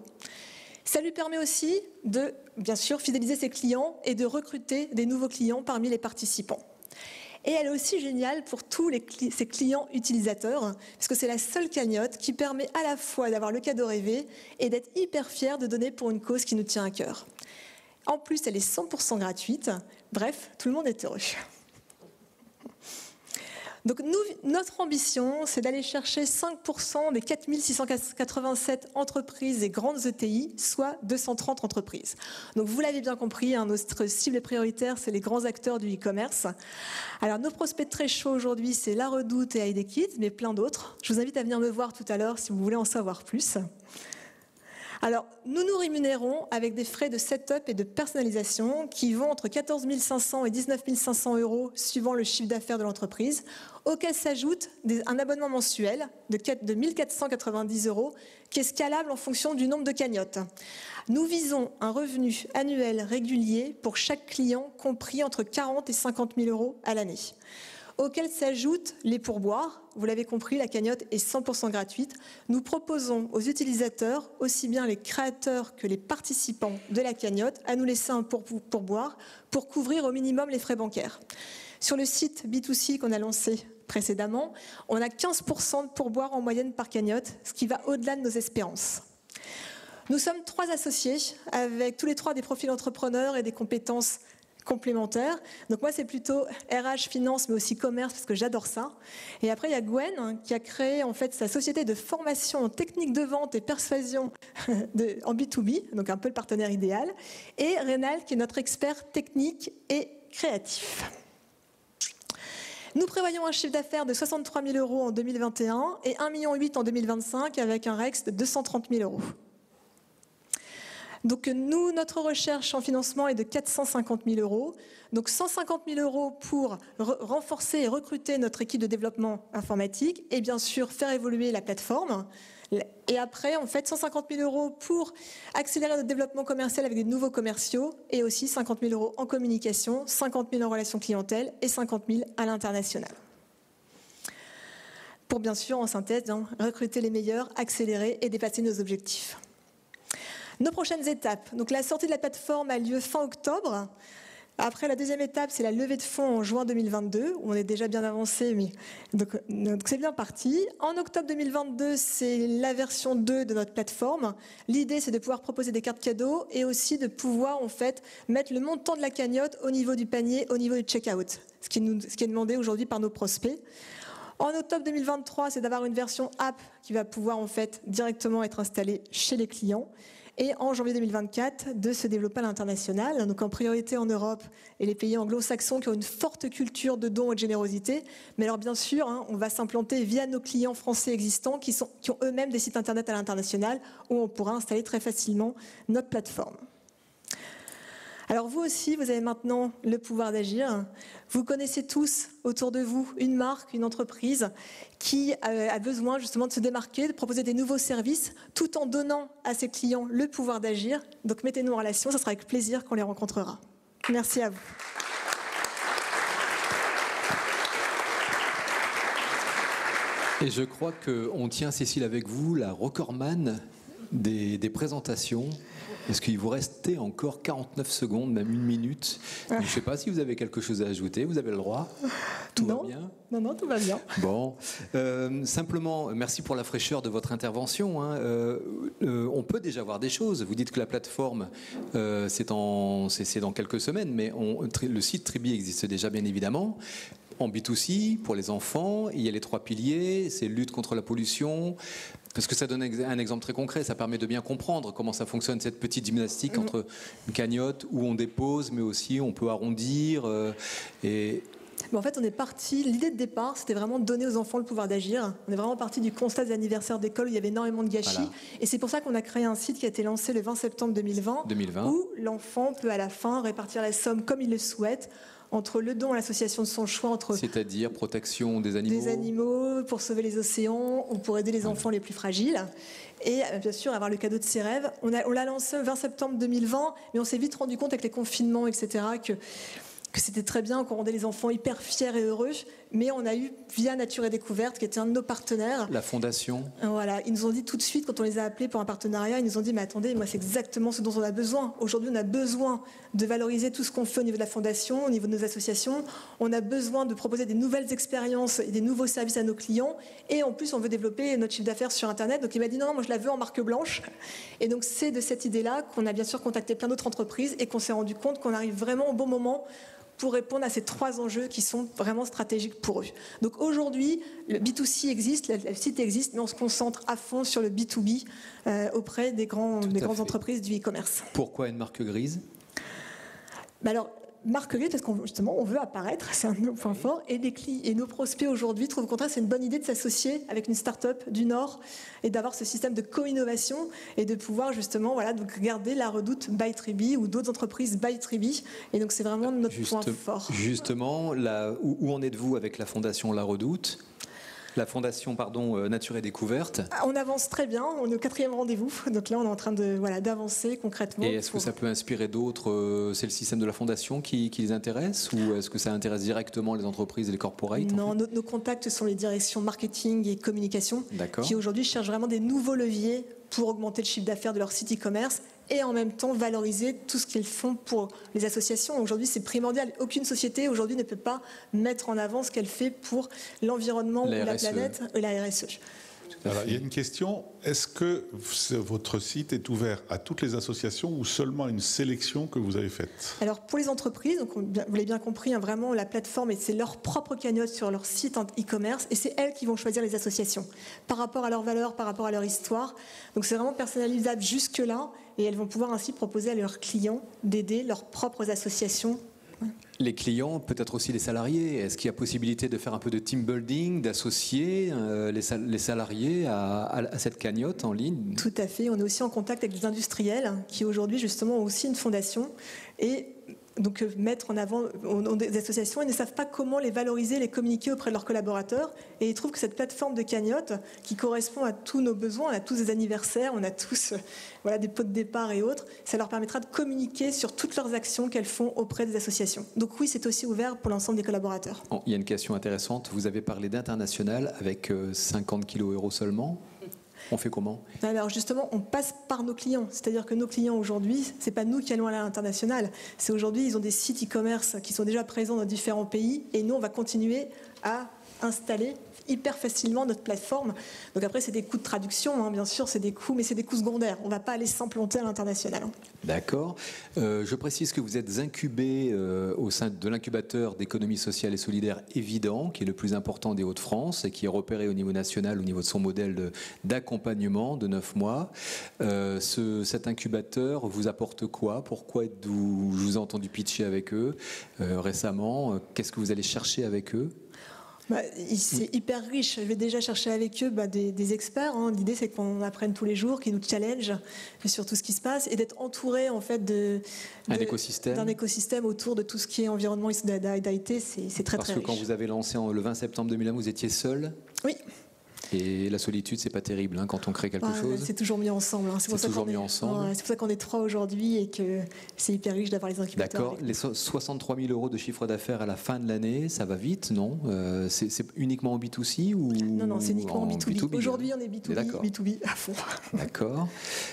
Ça lui permet aussi de, bien sûr, fidéliser ses clients et de recruter des nouveaux clients parmi les participants. Et elle est aussi géniale pour tous ses clients utilisateurs, parce que c'est la seule cagnotte qui permet à la fois d'avoir le cadeau rêvé et d'être hyper fier de donner pour une cause qui nous tient à cœur. En plus, elle est 100% gratuite. Bref, tout le monde est heureux. Donc notre ambition, c'est d'aller chercher 5% des 4687 entreprises et grandes ETI, soit 230 entreprises. Donc vous l'avez bien compris, notre cible prioritaire, c'est les grands acteurs du e-commerce. Alors nos prospects très chauds aujourd'hui, c'est La Redoute et ID Kids, mais plein d'autres. Je vous invite à venir me voir tout à l'heure si vous voulez en savoir plus. Alors, nous nous rémunérons avec des frais de setup et de personnalisation qui vont entre 14 500 et 19 500 euros suivant le chiffre d'affaires de l'entreprise, auquel s'ajoute un abonnement mensuel de 1 490 euros qui est scalable en fonction du nombre de cagnottes. Nous visons un revenu annuel régulier pour chaque client compris entre 40 et 50 000 euros à l'année, auquel s'ajoutent les pourboires. Vous l'avez compris, la cagnotte est 100% gratuite. Nous proposons aux utilisateurs, aussi bien les créateurs que les participants de la cagnotte, à nous laisser un pourboire pour couvrir au minimum les frais bancaires. Sur le site B2C qu'on a lancé précédemment, on a 15% de pourboire en moyenne par cagnotte, ce qui va au-delà de nos espérances. Nous sommes 3 associés, avec tous les 3 des profils entrepreneurs et des compétences complémentaires. Donc moi, c'est plutôt RH, finance, mais aussi commerce, parce que j'adore ça. Et après, il y a Gwen, qui a créé en fait sa société de formation en technique de vente et persuasion en B2B, donc un peu le partenaire idéal. Et Rénal, qui est notre expert technique et créatif. Nous prévoyons un chiffre d'affaires de 63 000 euros en 2021 et 1,8 million en 2025, avec un REX de 230 000 euros. Donc nous, notre recherche en financement est de 450 000 €. Donc 150 000 € pour renforcer et recruter notre équipe de développement informatique et bien sûr faire évoluer la plateforme. Et après, en fait, 150 000 € pour accélérer notre développement commercial avec des nouveaux commerciaux et aussi 50 000 € en communication, 50 000 en relations clientèle et 50 000 à l'international. Pour bien sûr, en synthèse, recruter les meilleurs, accélérer et dépasser nos objectifs. Nos prochaines étapes. Donc la sortie de la plateforme a lieu fin octobre. Après, la deuxième étape, c'est la levée de fonds en juin 2022, où on est déjà bien avancé, mais donc c'est bien parti. En octobre 2022, c'est la version 2 de notre plateforme. L'idée, c'est de pouvoir proposer des cartes cadeaux et aussi de pouvoir, en fait, mettre le montant de la cagnotte au niveau du panier, au niveau du check-out, ce qui est demandé aujourd'hui par nos prospects. En octobre 2023, c'est d'avoir une version app qui va pouvoir, en fait, directement être installée chez les clients. Et en janvier 2024, de se développer à l'international, donc en priorité en Europe et les pays anglo-saxons qui ont une forte culture de dons et de générosité. Mais alors bien sûr, on va s'implanter via nos clients français existants qui ont eux-mêmes des sites internet à l'international où on pourra installer très facilement notre plateforme. Alors vous aussi, vous avez maintenant le pouvoir d'agir. Vous connaissez tous autour de vous une marque, une entreprise qui a besoin justement de se démarquer, de proposer des nouveaux services tout en donnant à ses clients le pouvoir d'agir. Donc mettez-nous en relation, ce sera avec plaisir qu'on les rencontrera. Merci à vous. Et je crois qu'on tient, Cécile, avec vous, la recordman des présentations. Est-ce qu'il vous restait encore 49 secondes, même 1 minute? Je ne sais pas si vous avez quelque chose à ajouter, vous avez le droit. Tout va bien? Non, tout va bien. Bon, simplement, merci pour la fraîcheur de votre intervention. On peut déjà voir des choses. Vous dites que la plateforme, c'est dans quelques semaines, mais le site Tribi existe déjà, bien évidemment. En B2C, pour les enfants, il y a les 3 piliers, c'est lutte contre la pollution. Parce que ça donne un exemple très concret, ça permet de bien comprendre comment ça fonctionne, cette petite gymnastique entre une cagnotte où on dépose, mais aussi on peut arrondir. Mais en fait, on est parti, l'idée de départ, c'était vraiment de donner aux enfants le pouvoir d'agir. On est vraiment parti du constat des anniversaires d'école où il y avait énormément de gâchis. Voilà. Et c'est pour ça qu'on a créé un site qui a été lancé le 20 septembre 2020. Où l'enfant peut à la fin répartir la somme comme il le souhaite, entre le don à l'association de son choix, c'est-à-dire protection des animaux. Des animaux, pour sauver les océans ou pour aider les enfants les plus fragiles. Et bien sûr, avoir le cadeau de ses rêves. On l'a lancé le 20 septembre 2020, mais on s'est vite rendu compte avec les confinements, etc., que c'était très bien, qu'on rendait les enfants hyper fiers et heureux. Mais on a eu, via Nature et Découverte, qui était un de nos partenaires. La fondation. Voilà, ils nous ont dit tout de suite, quand on les a appelés pour un partenariat, ils nous ont dit, mais attendez, moi c'est exactement ce dont on a besoin. Aujourd'hui, on a besoin de valoriser tout ce qu'on fait au niveau de la fondation, au niveau de nos associations. On a besoin de proposer des nouvelles expériences et des nouveaux services à nos clients. Et en plus, on veut développer notre chiffre d'affaires sur Internet. Donc il m'a dit, non, moi je la veux en marque blanche. Et donc c'est de cette idée-là qu'on a bien sûr contacté plein d'autres entreprises et qu'on s'est rendu compte qu'on arrive vraiment au bon moment pour répondre à ces 3 enjeux qui sont vraiment stratégiques pour eux. Donc aujourd'hui, le B2C existe, le site existe, mais on se concentre à fond sur le B2B auprès des grandes entreprises du e-commerce. Pourquoi une marque grise? Alors, marque grise, parce qu'on justement, on veut apparaître, c'est un de nos points forts, et nos prospects aujourd'hui trouvent au contraire c'est une bonne idée de s'associer avec une start-up du Nord et d'avoir ce système de co-innovation et de pouvoir justement donc garder la Redoute by Tribi ou d'autres entreprises by Tribi. Et donc c'est vraiment notre point fort. Justement, où en êtes-vous avec la fondation La Redoute? La fondation, Nature et Découverte. On avance très bien, on est au 4e rendez-vous, donc là on est en train d'avancer concrètement. Et est-ce que ça peut inspirer d'autres? C'est le système de la fondation qui les intéresse, ou est-ce que ça intéresse directement les entreprises et les corporates? Non, nos contacts sont les directions marketing et communication, qui aujourd'hui cherchent vraiment des nouveaux leviers pour augmenter le chiffre d'affaires de leur site e-commerce et en même temps valoriser tout ce qu'ils font pour les associations. Aujourd'hui, c'est primordial. Aucune société aujourd'hui ne peut pas mettre en avant ce qu'elle fait pour l'environnement ou la planète, la RSE. Alors, il y a une question. Est-ce que votre site est ouvert à toutes les associations ou seulement à une sélection que vous avez faite? Alors, pour les entreprises, donc vous l'avez bien compris, vraiment la plateforme, c'est leur propre cagnotte sur leur site e-commerce et c'est elles qui vont choisir les associations par rapport à leurs valeurs, par rapport à leur histoire. Donc, c'est vraiment personnalisable jusque-là et elles vont pouvoir ainsi proposer à leurs clients d'aider leurs propres associations. Ouais. Les clients, peut-être aussi les salariés. Est-ce qu'il y a possibilité de faire un peu de team building, d'associer les salariés à cette cagnotte en ligne? Tout à fait. On est aussi en contact avec des industriels qui aujourd'hui justement ont aussi une fondation et donc mettre en avant des associations. Ils ne savent pas comment les valoriser, les communiquer auprès de leurs collaborateurs. Et ils trouvent que cette plateforme de cagnotte, qui correspond à tous nos besoins, on a tous des anniversaires, on a tous des pots de départ et autres, ça leur permettra de communiquer sur toutes leurs actions qu'elles font auprès des associations. Donc oui, c'est aussi ouvert pour l'ensemble des collaborateurs. Il y a une question intéressante. Vous avez parlé d'international avec 50 kg € seulement. On fait comment? Alors justement, on passe par nos clients. C'est-à-dire que nos clients aujourd'hui, c'est pas nous qui allons à l'international. C'est aujourd'hui, ils ont des sites e-commerce qui sont déjà présents dans différents pays et nous, on va continuer à installer hyper facilement notre plateforme. Donc après, c'est des coûts de traduction, bien sûr, c'est des coûts, mais c'est des coûts secondaires. On ne va pas aller s'implanter à l'international. D'accord. Je précise que vous êtes incubé au sein de l'incubateur d'économie sociale et solidaire Évident, qui est le plus important des Hauts-de-France et qui est repéré au niveau national, au niveau de son modèle d'accompagnement de 9 mois. Cet incubateur vous apporte quoi? Pourquoi je vous ai entendu pitcher avec eux récemment? Qu'est-ce que vous allez chercher avec eux? C'est hyper riche. Je vais déjà chercher avec eux des experts. L'idée, c'est qu'on apprenne tous les jours, qu'ils nous challengent sur tout ce qui se passe et d'être entouré en fait d'un écosystème autour de tout ce qui est environnement d'IT. C'est très, très riche. Parce que quand vous avez lancé le 20 septembre 2001, vous étiez seul? Oui. Et la solitude, c'est pas terrible quand on crée quelque chose. C'est toujours mis ensemble. C'est pour ça qu'on est 3 aujourd'hui et que c'est hyper riche d'avoir les incubateurs. D'accord. Les 63 000 € de chiffre d'affaires à la fin de l'année, ça va vite, non? C'est uniquement en B2C ou Non, c'est uniquement en B2B. Aujourd'hui, on est B2B à fond. D'accord.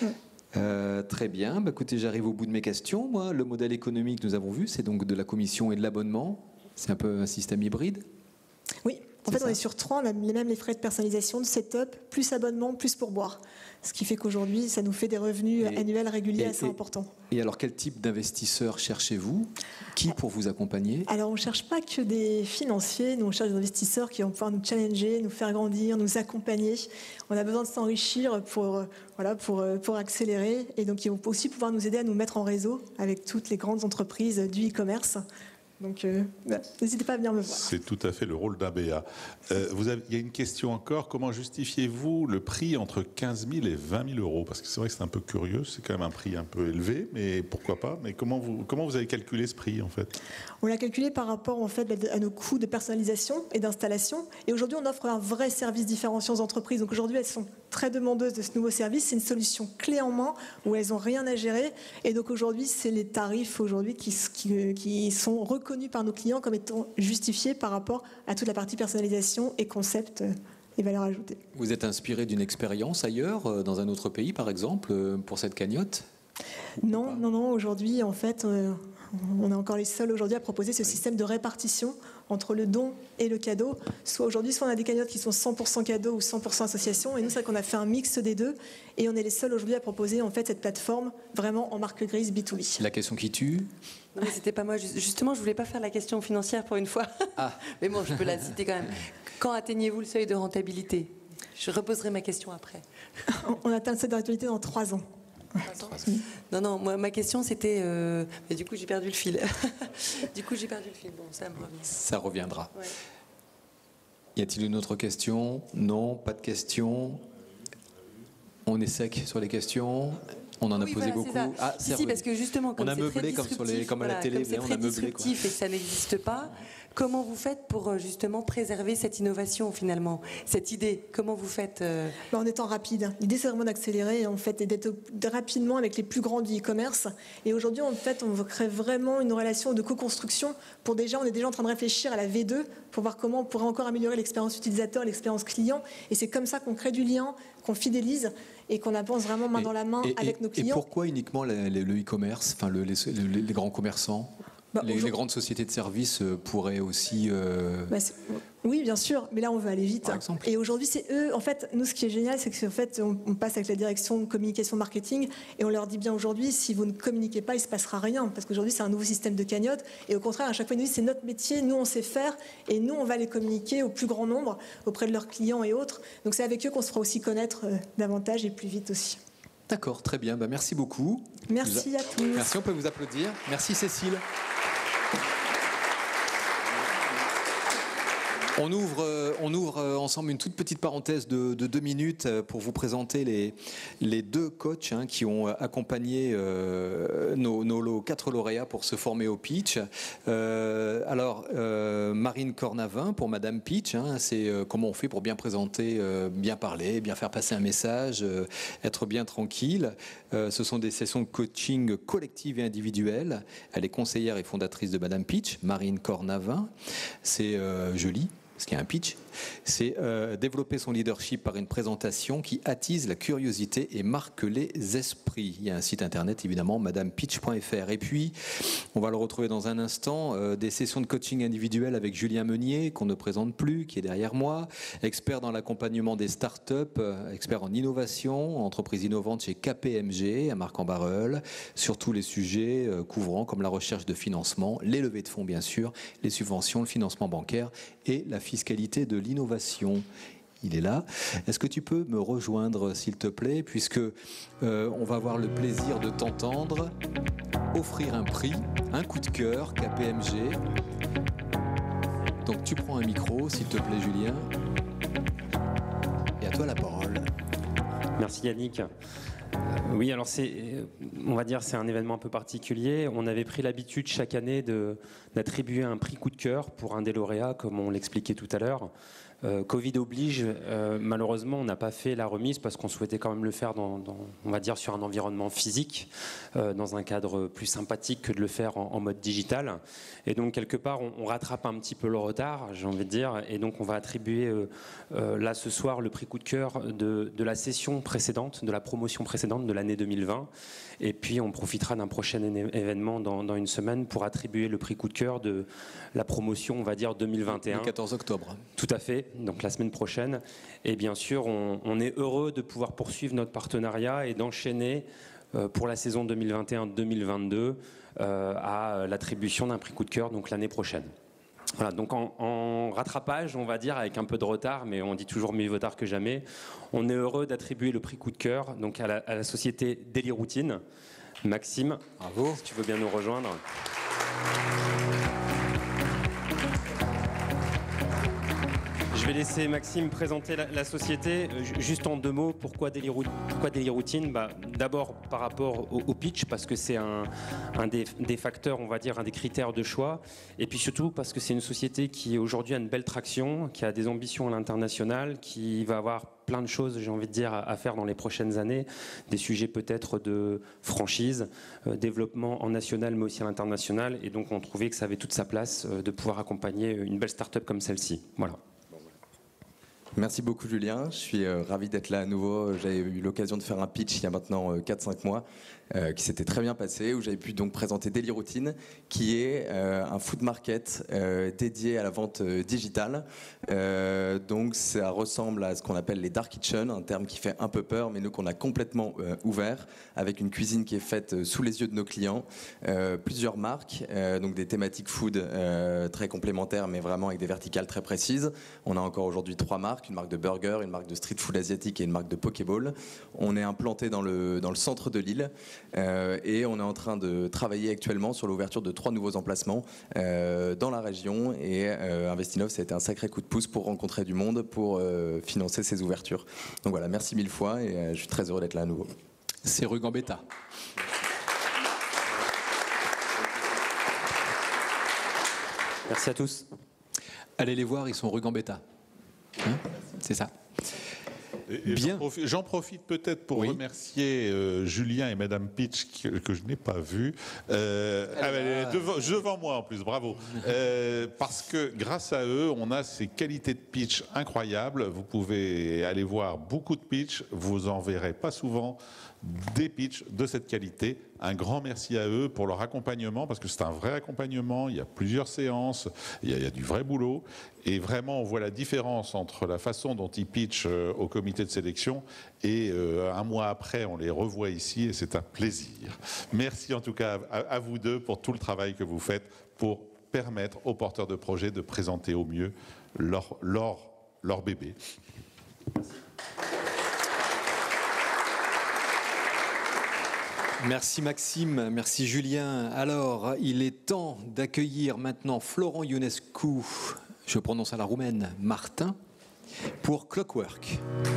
Très bien. Écoutez, j'arrive au bout de mes questions. Moi, le modèle économique, nous avons vu, c'est donc de la commission et de l'abonnement. C'est un peu un système hybride? Oui. En fait, on est sur 3, on a même les frais de personnalisation, de setup, plus abonnement, plus pourboire. Ce qui fait qu'aujourd'hui, ça nous fait des revenus annuels réguliers assez importants. Et alors, quel type d'investisseurs cherchez-vous? Qui pour vous accompagner? Alors, on ne cherche pas que des financiers, nous on cherche des investisseurs qui vont pouvoir nous challenger, nous faire grandir, nous accompagner. On a besoin de s'enrichir pour accélérer et donc ils vont aussi pouvoir nous aider à nous mettre en réseau avec toutes les grandes entreprises du e-commerce. Donc, n'hésitez pas à venir me voir. C'est tout à fait le rôle d'un BA. Il y a une question encore. Comment justifiez-vous le prix entre 15 000 et 20 000 €? Parce que c'est vrai que c'est un peu curieux. C'est quand même un prix un peu élevé, mais pourquoi pas? Mais comment vous avez calculé ce prix, en fait? On l'a calculé par rapport en fait, à nos coûts de personnalisation et d'installation. Et aujourd'hui, on offre un vrai service différenciant aux entreprises. Donc aujourd'hui, elles sont très demandeuses de ce nouveau service. C'est une solution clé en main où elles n'ont rien à gérer. Et donc aujourd'hui, c'est les tarifs aujourd'hui qui sont reconnus par nos clients comme étant justifiés par rapport à toute la partie personnalisation et concept et valeur ajoutée. Vous êtes inspiré d'une expérience ailleurs, dans un autre pays par exemple, pour cette cagnotte? Non. Aujourd'hui, en fait, on est encore les seuls aujourd'hui à proposer ce système de répartition entre le don et le cadeau. Soit on a des cagnottes qui sont 100% cadeau ou 100% association. Et nous, c'est vrai qu'on a fait un mix des deux. Et on est les seuls aujourd'hui à proposer en fait cette plateforme vraiment en marque grise B2B. La question qui tue? Non, mais c'était pas moi. Justement, je voulais pas faire la question financière pour une fois. Ah. Mais bon, je peux la citer quand même. Quand atteignez-vous le seuil de rentabilité? Je reposerai ma question après. On atteint le seuil de rentabilité dans 3 ans. Non, moi, ma question c'était... mais du coup, j'ai perdu le fil. Bon, ça me revient. Ça reviendra. Ouais. Y a-t-il une autre question? Non, pas de question. On est sec sur les questions. On en a posé beaucoup. Ah, si, parce que justement, comme c'est très disruptif, comme à la télé, c'est très disruptif et que ça n'existe pas, comment vous faites pour justement préserver cette innovation finalement, cette idée? Comment vous faites En étant rapide. L'idée, c'est vraiment d'accélérer en fait et d'être rapidement avec les plus grands du e-commerce. Et aujourd'hui, en fait, on crée vraiment une relation de co-construction. On est déjà en train de réfléchir à la V2 pour voir comment on pourrait encore améliorer l'expérience utilisateur, l'expérience client. Et c'est comme ça qu'on crée du lien, qu'on fidélise et qu'on avance vraiment main dans la main avec nos clients. Et pourquoi uniquement le e-commerce, enfin les grands commerçants? Les grandes sociétés de services pourraient aussi... Oui, bien sûr, mais là on veut aller vite. Par exemple. Et aujourd'hui, c'est eux. En fait, nous, ce qui est génial, c'est qu'en fait, on passe avec la direction de communication marketing et on leur dit bien aujourd'hui, si vous ne communiquez pas, il ne se passera rien. Parce qu'aujourd'hui, c'est un nouveau système de cagnotte. Et au contraire, à chaque fois, ils nous disent, c'est notre métier, nous, on sait faire et nous, on va les communiquer au plus grand nombre auprès de leurs clients et autres. Donc, c'est avec eux qu'on se fera aussi connaître davantage et plus vite aussi. D'accord, très bien. Merci beaucoup. Merci à tous. Merci, on peut vous applaudir. Merci Cécile. On ouvre ensemble une toute petite parenthèse de 2 minutes pour vous présenter les 2 coachs qui ont accompagné nos 4 lauréats pour se former au pitch. Alors, Marine Cornavin pour Madame Pitch, c'est comment on fait pour bien présenter, bien parler, bien faire passer un message, être bien tranquille. Ce sont des sessions de coaching collectives et individuelles. Elle est conseillère et fondatrice de Madame Pitch, Marine Cornavin. C'est joli. Ce qui est un pitch, c'est développer son leadership par une présentation qui attise la curiosité et marque les esprits. Il y a un site internet, évidemment, madamepitch.fr. Et puis, on va le retrouver dans un instant, des sessions de coaching individuel avec Julien Meunier, qu'on ne présente plus, qui est derrière moi, expert dans l'accompagnement des startups, expert en innovation, entreprise innovante chez KPMG, à Marc-en-Barœul, sur tous les sujets couvrant comme la recherche de financement, les levées de fonds, bien sûr, les subventions, le financement bancaire et la fiscalité de l'innovation. Il est là. Est-ce que tu peux me rejoindre, s'il te plaît, puisque on va avoir le plaisir de t'entendre offrir un prix, un coup de cœur, KPMG. Donc tu prends un micro, s'il te plaît, Julien. Et à toi la parole. Merci Yannick. Oui, alors on va dire c'est un événement un peu particulier. On avait pris l'habitude chaque année d'attribuer un prix coup de cœur pour un des lauréats, comme on l'expliquait tout à l'heure. Covid oblige, malheureusement, on n'a pas fait la remise parce qu'on souhaitait quand même le faire on va dire sur un environnement physique, dans un cadre plus sympathique que de le faire en mode digital. Et donc, quelque part, on rattrape un petit peu le retard, j'ai envie de dire. Et donc, on va attribuer là ce soir le prix coup de cœur de la session précédente, de la promotion précédente de l'année 2020. Et puis, on profitera d'un prochain événement dans une semaine pour attribuer le prix coup de cœur de la promotion, on va dire, 2021. Le 14 octobre. Tout à fait, donc la semaine prochaine. Et bien sûr, on est heureux de pouvoir poursuivre notre partenariat et d'enchaîner pour la saison 2021-2022 à l'attribution d'un prix coup de cœur, donc l'année prochaine. Voilà, donc en rattrapage, on va dire, avec un peu de retard, mais on dit toujours mieux vaut tard que jamais, on est heureux d'attribuer le prix coup de cœur donc à la société Daily Routine. Maxime, bravo, si tu veux bien nous rejoindre. Je vais laisser Maxime présenter la société. Juste en 2 mots, pourquoi Daily Routine ? D'abord par rapport au pitch, parce que c'est un des facteurs, on va dire, un des critères de choix. Et puis surtout parce que c'est une société qui aujourd'hui a une belle traction, qui a des ambitions à l'international, qui va avoir plein de choses, j'ai envie de dire, à faire dans les prochaines années. Des sujets peut-être de franchise, développement en national mais aussi à l'international. Et donc on trouvait que ça avait toute sa place de pouvoir accompagner une belle start-up comme celle-ci. Voilà. Merci beaucoup Julien, je suis ravi d'être là à nouveau. J'avais eu l'occasion de faire un pitch il y a maintenant 4-5 mois qui s'était très bien passé, où j'avais pu donc présenter Daily Routine, qui est un food market dédié à la vente digitale. Donc ça ressemble à ce qu'on appelle les dark kitchen, un terme qui fait un peu peur, mais nous qu'on a complètement ouvert, avec une cuisine qui est faite sous les yeux de nos clients, plusieurs marques, donc des thématiques food très complémentaires, mais vraiment avec des verticales très précises. On a encore aujourd'hui 3 marques, une marque de burger, une marque de street food asiatique et une marque de Pokéball. On est implanté dans le centre de Lille et on est en train de travailler actuellement sur l'ouverture de 3 nouveaux emplacements dans la région, et Investinov, ça a été un sacré coup de pouce pour rencontrer du monde, pour financer ces ouvertures. Donc voilà, merci 1000 fois et je suis très heureux d'être là à nouveau. C'est rue Gambetta. Merci à tous. Allez les voir, ils sont rue Gambetta. C'est ça. Bien. J'en profite peut-être pour remercier Julien et Madame Pitch que je n'ai pas vu. Devant moi en plus, bravo. Parce que grâce à eux, on a ces qualités de pitch incroyables. Vous pouvez aller voir beaucoup de pitch, vous en verrez pas souvent des pitchs de cette qualité. Un grand merci à eux pour leur accompagnement, parce que c'est un vrai accompagnement, il y a plusieurs séances, il y a du vrai boulot, et vraiment on voit la différence entre la façon dont ils pitchent au comité de sélection et un mois après on les revoit ici, et c'est un plaisir. Merci en tout cas à vous deux pour tout le travail que vous faites pour permettre aux porteurs de projets de présenter au mieux leur bébé. Merci. Merci Maxime, merci Julien. Alors, il est temps d'accueillir maintenant Florent Ionescu. je prononce à la roumaine, Martin, pour Clockwork.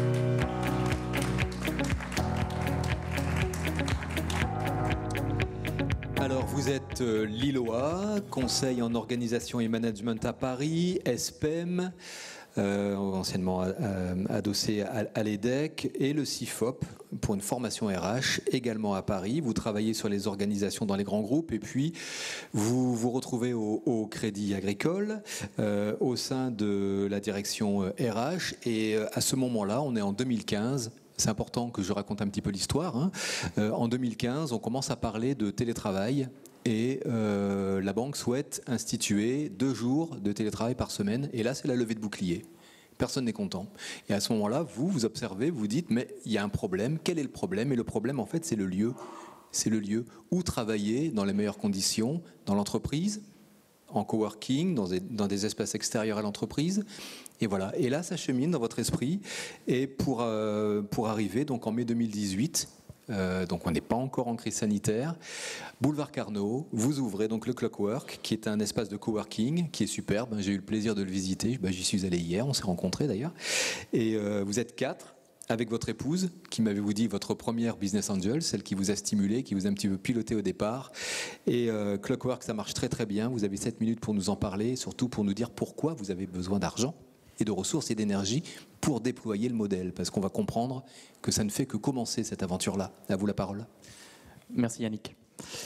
Alors, vous êtes Lillois, conseil en organisation et management à Paris, SPEM, anciennement adossé à l'EDEC, et le CIFOP pour une formation RH, également à Paris. Vous travaillez sur les organisations dans les grands groupes et puis vous vous retrouvez au Crédit Agricole, au sein de la direction RH. Et à ce moment-là, on est en 2015. C'est important que je raconte un petit peu l'histoire. Hein. En 2015, on commence à parler de télétravail et la banque souhaite instituer 2 jours de télétravail par semaine. Et là, c'est la levée de bouclier. Personne n'est content. Et à ce moment-là, vous observez, vous dites, mais il y a un problème. Quel est le problème? Et le problème, en fait, c'est le lieu. C'est le lieu où travailler dans les meilleures conditions, dans l'entreprise, en coworking, dans des espaces extérieurs à l'entreprise. Et voilà. Et là, ça chemine dans votre esprit. Et pour arriver, donc en mai 2018, donc on n'est pas encore en crise sanitaire, Boulevard Carnot, vous ouvrez donc le Clockwork, qui est un espace de coworking, qui est superbe. J'ai eu le plaisir de le visiter. J'y suis allé hier, on s'est rencontrés d'ailleurs. Et vous êtes 4. Avec votre épouse, qui m'avez-vous dit votre première business angel, celle qui vous a stimulé, qui vous a un petit peu piloté au départ. Et Clockwork, ça marche très très bien. Vous avez 7 minutes pour nous en parler, et surtout pour nous dire pourquoi vous avez besoin d'argent et de ressources et d'énergie pour déployer le modèle. Parce qu'on va comprendre que ça ne fait que commencer cette aventure-là. À vous la parole. Merci Yannick.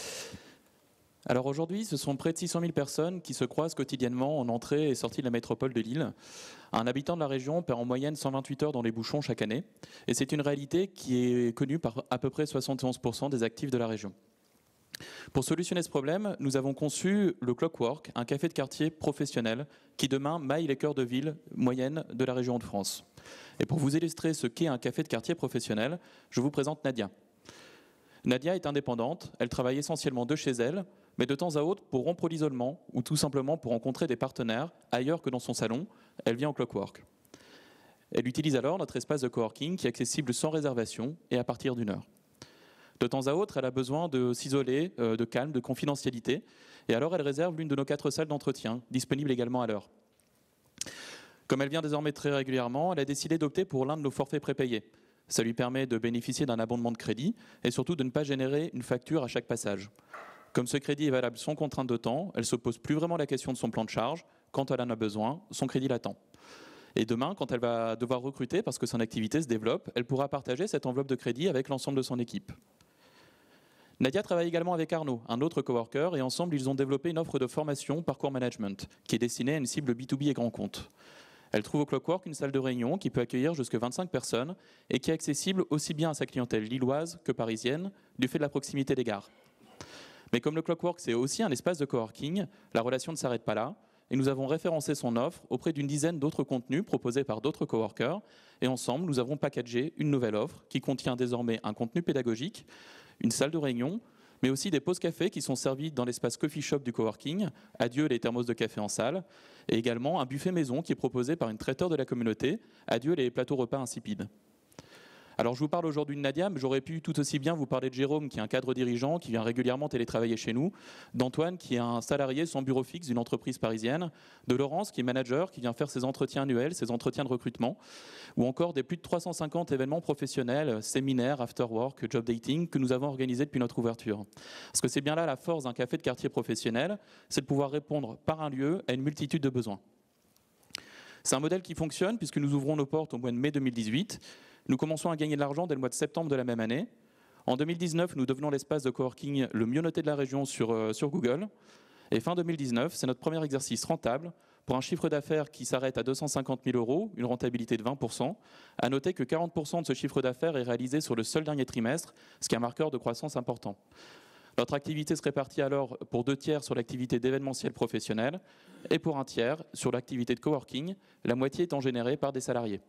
Alors aujourd'hui, ce sont près de 600 000 personnes qui se croisent quotidiennement en entrée et sortie de la métropole de Lille. Un habitant de la région perd en moyenne 128 heures dans les bouchons chaque année. Et c'est une réalité qui est connue par à peu près 71% des actifs de la région. Pour solutionner ce problème, nous avons conçu le Clockwork, un café de quartier professionnel qui demain maille les cœurs de ville moyennes de la région de France. Et pour vous illustrer ce qu'est un café de quartier professionnel, je vous présente Nadia. Nadia est indépendante, elle travaille essentiellement de chez elle, mais de temps à autre, pour rompre l'isolement ou tout simplement pour rencontrer des partenaires ailleurs que dans son salon, elle vient au Clockwork. Elle utilise alors notre espace de coworking qui est accessible sans réservation et à partir d'1 heure. De temps à autre, elle a besoin de s'isoler, de calme, de confidentialité, et alors elle réserve l'une de nos 4 salles d'entretien, disponibles également à l'heure. Comme elle vient désormais très régulièrement, elle a décidé d'opter pour l'un de nos forfaits prépayés. Ça lui permet de bénéficier d'un abondement de crédit et surtout de ne pas générer une facture à chaque passage. Comme ce crédit est valable sans contrainte de temps, elle ne se pose plus vraiment la question de son plan de charge. Quand elle en a besoin, son crédit l'attend. Et demain, quand elle va devoir recruter parce que son activité se développe, elle pourra partager cette enveloppe de crédit avec l'ensemble de son équipe. Nadia travaille également avec Arnaud, un autre coworker, et ensemble, ils ont développé une offre de formation Parcours Management, qui est destinée à une cible B2B et grand compte. Elle trouve au Clockwork une salle de réunion qui peut accueillir jusqu'à 25 personnes et qui est accessible aussi bien à sa clientèle lilloise que parisienne, du fait de la proximité des gares. Mais comme le Clockwork, c'est aussi un espace de coworking, la relation ne s'arrête pas là, et nous avons référencé son offre auprès d'une dizaine d'autres contenus proposés par d'autres coworkers, et ensemble, nous avons packagé une nouvelle offre qui contient désormais un contenu pédagogique, une salle de réunion, mais aussi des pauses café qui sont servies dans l'espace coffee shop du coworking, adieu les thermos de café en salle, et également un buffet maison qui est proposé par une traiteur de la communauté, adieu les plateaux repas insipides. Alors je vous parle aujourd'hui de Nadia, mais j'aurais pu tout aussi bien vous parler de Jérôme, qui est un cadre dirigeant, qui vient régulièrement télétravailler chez nous, d'Antoine, qui est un salarié sans bureau fixe d'une entreprise parisienne, de Laurence, qui est manager, qui vient faire ses entretiens annuels, ses entretiens de recrutement, ou encore des plus de 350 événements professionnels, séminaires, after-work, job dating, que nous avons organisés depuis notre ouverture. Parce que c'est bien là la force d'un café de quartier professionnel, c'est de pouvoir répondre par un lieu à une multitude de besoins. C'est un modèle qui fonctionne puisque nous ouvrons nos portes au mois de mai 2018. Nous commençons à gagner de l'argent dès le mois de septembre de la même année. En 2019, nous devenons l'espace de coworking le mieux noté de la région sur Google. Et fin 2019, c'est notre premier exercice rentable pour un chiffre d'affaires qui s'arrête à 250 000 €, une rentabilité de 20%. À noter que 40% de ce chiffre d'affaires est réalisé sur le seul dernier trimestre, ce qui est un marqueur de croissance important. Notre activité se répartit alors pour 2 tiers sur l'activité d'événementiel professionnel et pour 1 tiers sur l'activité de coworking, la moitié étant générée par des salariés.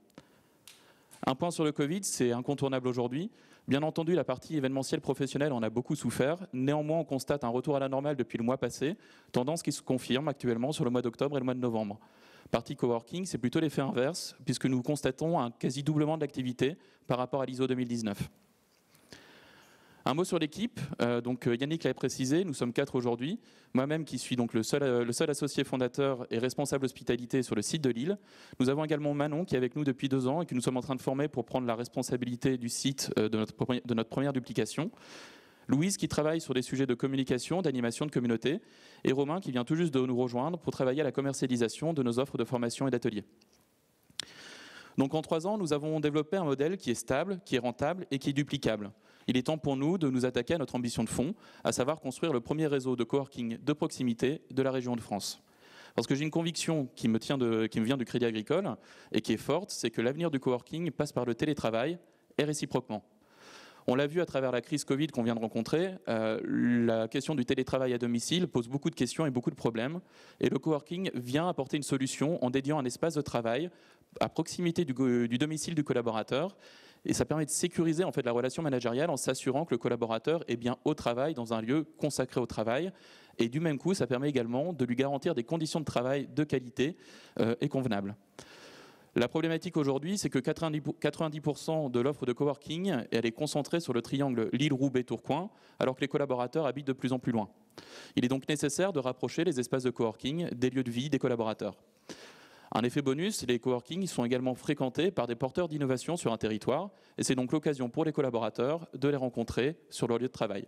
Un point sur le Covid, c'est incontournable aujourd'hui. Bien entendu, la partie événementielle professionnelle en a beaucoup souffert. Néanmoins, on constate un retour à la normale depuis le mois passé, tendance qui se confirme actuellement sur le mois d'octobre et le mois de novembre. Partie coworking, c'est plutôt l'effet inverse, puisque nous constatons un quasi-doublement de l'activité par rapport à l'ISO 2019. Un mot sur l'équipe. Donc Yannick l'a précisé, nous sommes 4 aujourd'hui. Moi-même qui suis donc le seul associé fondateur et responsable hospitalité sur le site de Lille. Nous avons également Manon qui est avec nous depuis 2 ans et que nous sommes en train de former pour prendre la responsabilité du site de notre première duplication. Louise qui travaille sur des sujets de communication, d'animation de communauté. Et Romain qui vient tout juste de nous rejoindre pour travailler à la commercialisation de nos offres de formation et d'ateliers. Donc en 3 ans, nous avons développé un modèle qui est stable, qui est rentable et qui est duplicable. Il est temps pour nous de nous attaquer à notre ambition de fond, à savoir construire le premier réseau de coworking de proximité de la région de France. Parce que j'ai une conviction qui me vient du Crédit Agricole et qui est forte, c'est que l'avenir du coworking passe par le télétravail et réciproquement. On l'a vu à travers la crise Covid qu'on vient de rencontrer, la question du télétravail à domicile pose beaucoup de questions et beaucoup de problèmes. Et le coworking vient apporter une solution en dédiant un espace de travail à proximité du domicile du collaborateur. Et ça permet de sécuriser en fait la relation managériale en s'assurant que le collaborateur est bien au travail, dans un lieu consacré au travail. Et du même coup, ça permet également de lui garantir des conditions de travail de qualité et convenables. La problématique aujourd'hui, c'est que 90% de l'offre de coworking, elle est concentrée sur le triangle Lille-Roubaix-Tourcoing, alors que les collaborateurs habitent de plus en plus loin. Il est donc nécessaire de rapprocher les espaces de coworking des lieux de vie des collaborateurs. Un effet bonus, les coworking sont également fréquentés par des porteurs d'innovation sur un territoire, et c'est donc l'occasion pour les collaborateurs de les rencontrer sur leur lieu de travail.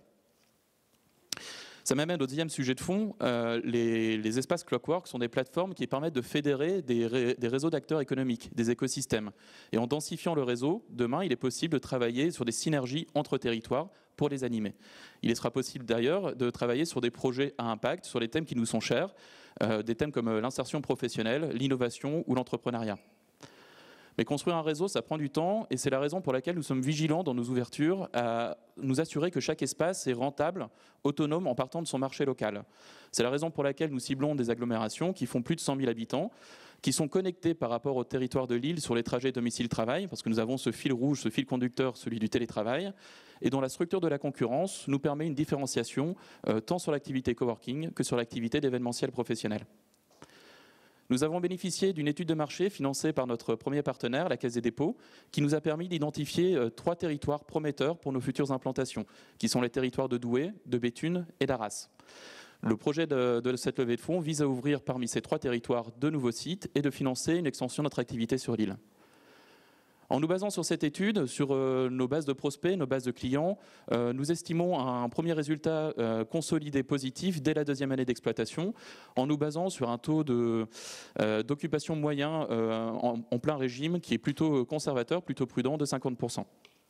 Ça m'amène au deuxième sujet de fond. Les espaces Clockwork sont des plateformes qui permettent de fédérer des réseaux d'acteurs économiques, des écosystèmes. Et en densifiant le réseau, demain, il est possible de travailler sur des synergies entre territoires pour les animer. Il sera possible d'ailleurs de travailler sur des projets à impact, sur les thèmes qui nous sont chers, des thèmes comme l'insertion professionnelle, l'innovation ou l'entrepreneuriat. Mais construire un réseau, ça prend du temps et c'est la raison pour laquelle nous sommes vigilants dans nos ouvertures à nous assurer que chaque espace est rentable, autonome en partant de son marché local. C'est la raison pour laquelle nous ciblons des agglomérations qui font plus de 100 000 habitants, qui sont connectées par rapport au territoire de Lille sur les trajets domicile-travail, parce que nous avons ce fil rouge, ce fil conducteur, celui du télétravail, et dont la structure de la concurrence nous permet une différenciation tant sur l'activité coworking que sur l'activité d'événementiel professionnel. Nous avons bénéficié d'une étude de marché financée par notre premier partenaire, la Caisse des dépôts, qui nous a permis d'identifier 3 territoires prometteurs pour nos futures implantations, qui sont les territoires de Douai, de Béthune et d'Arras. Le projet de cette levée de fonds vise à ouvrir parmi ces 3 territoires de nouveaux sites et de financer une extension de notre activité sur l'île. En nous basant sur cette étude, sur nos bases de prospects, nos bases de clients, nous estimons un premier résultat consolidé positif dès la 2e année d'exploitation, en nous basant sur un taux d'occupation moyen en plein régime qui est plutôt conservateur, plutôt prudent, de 50%.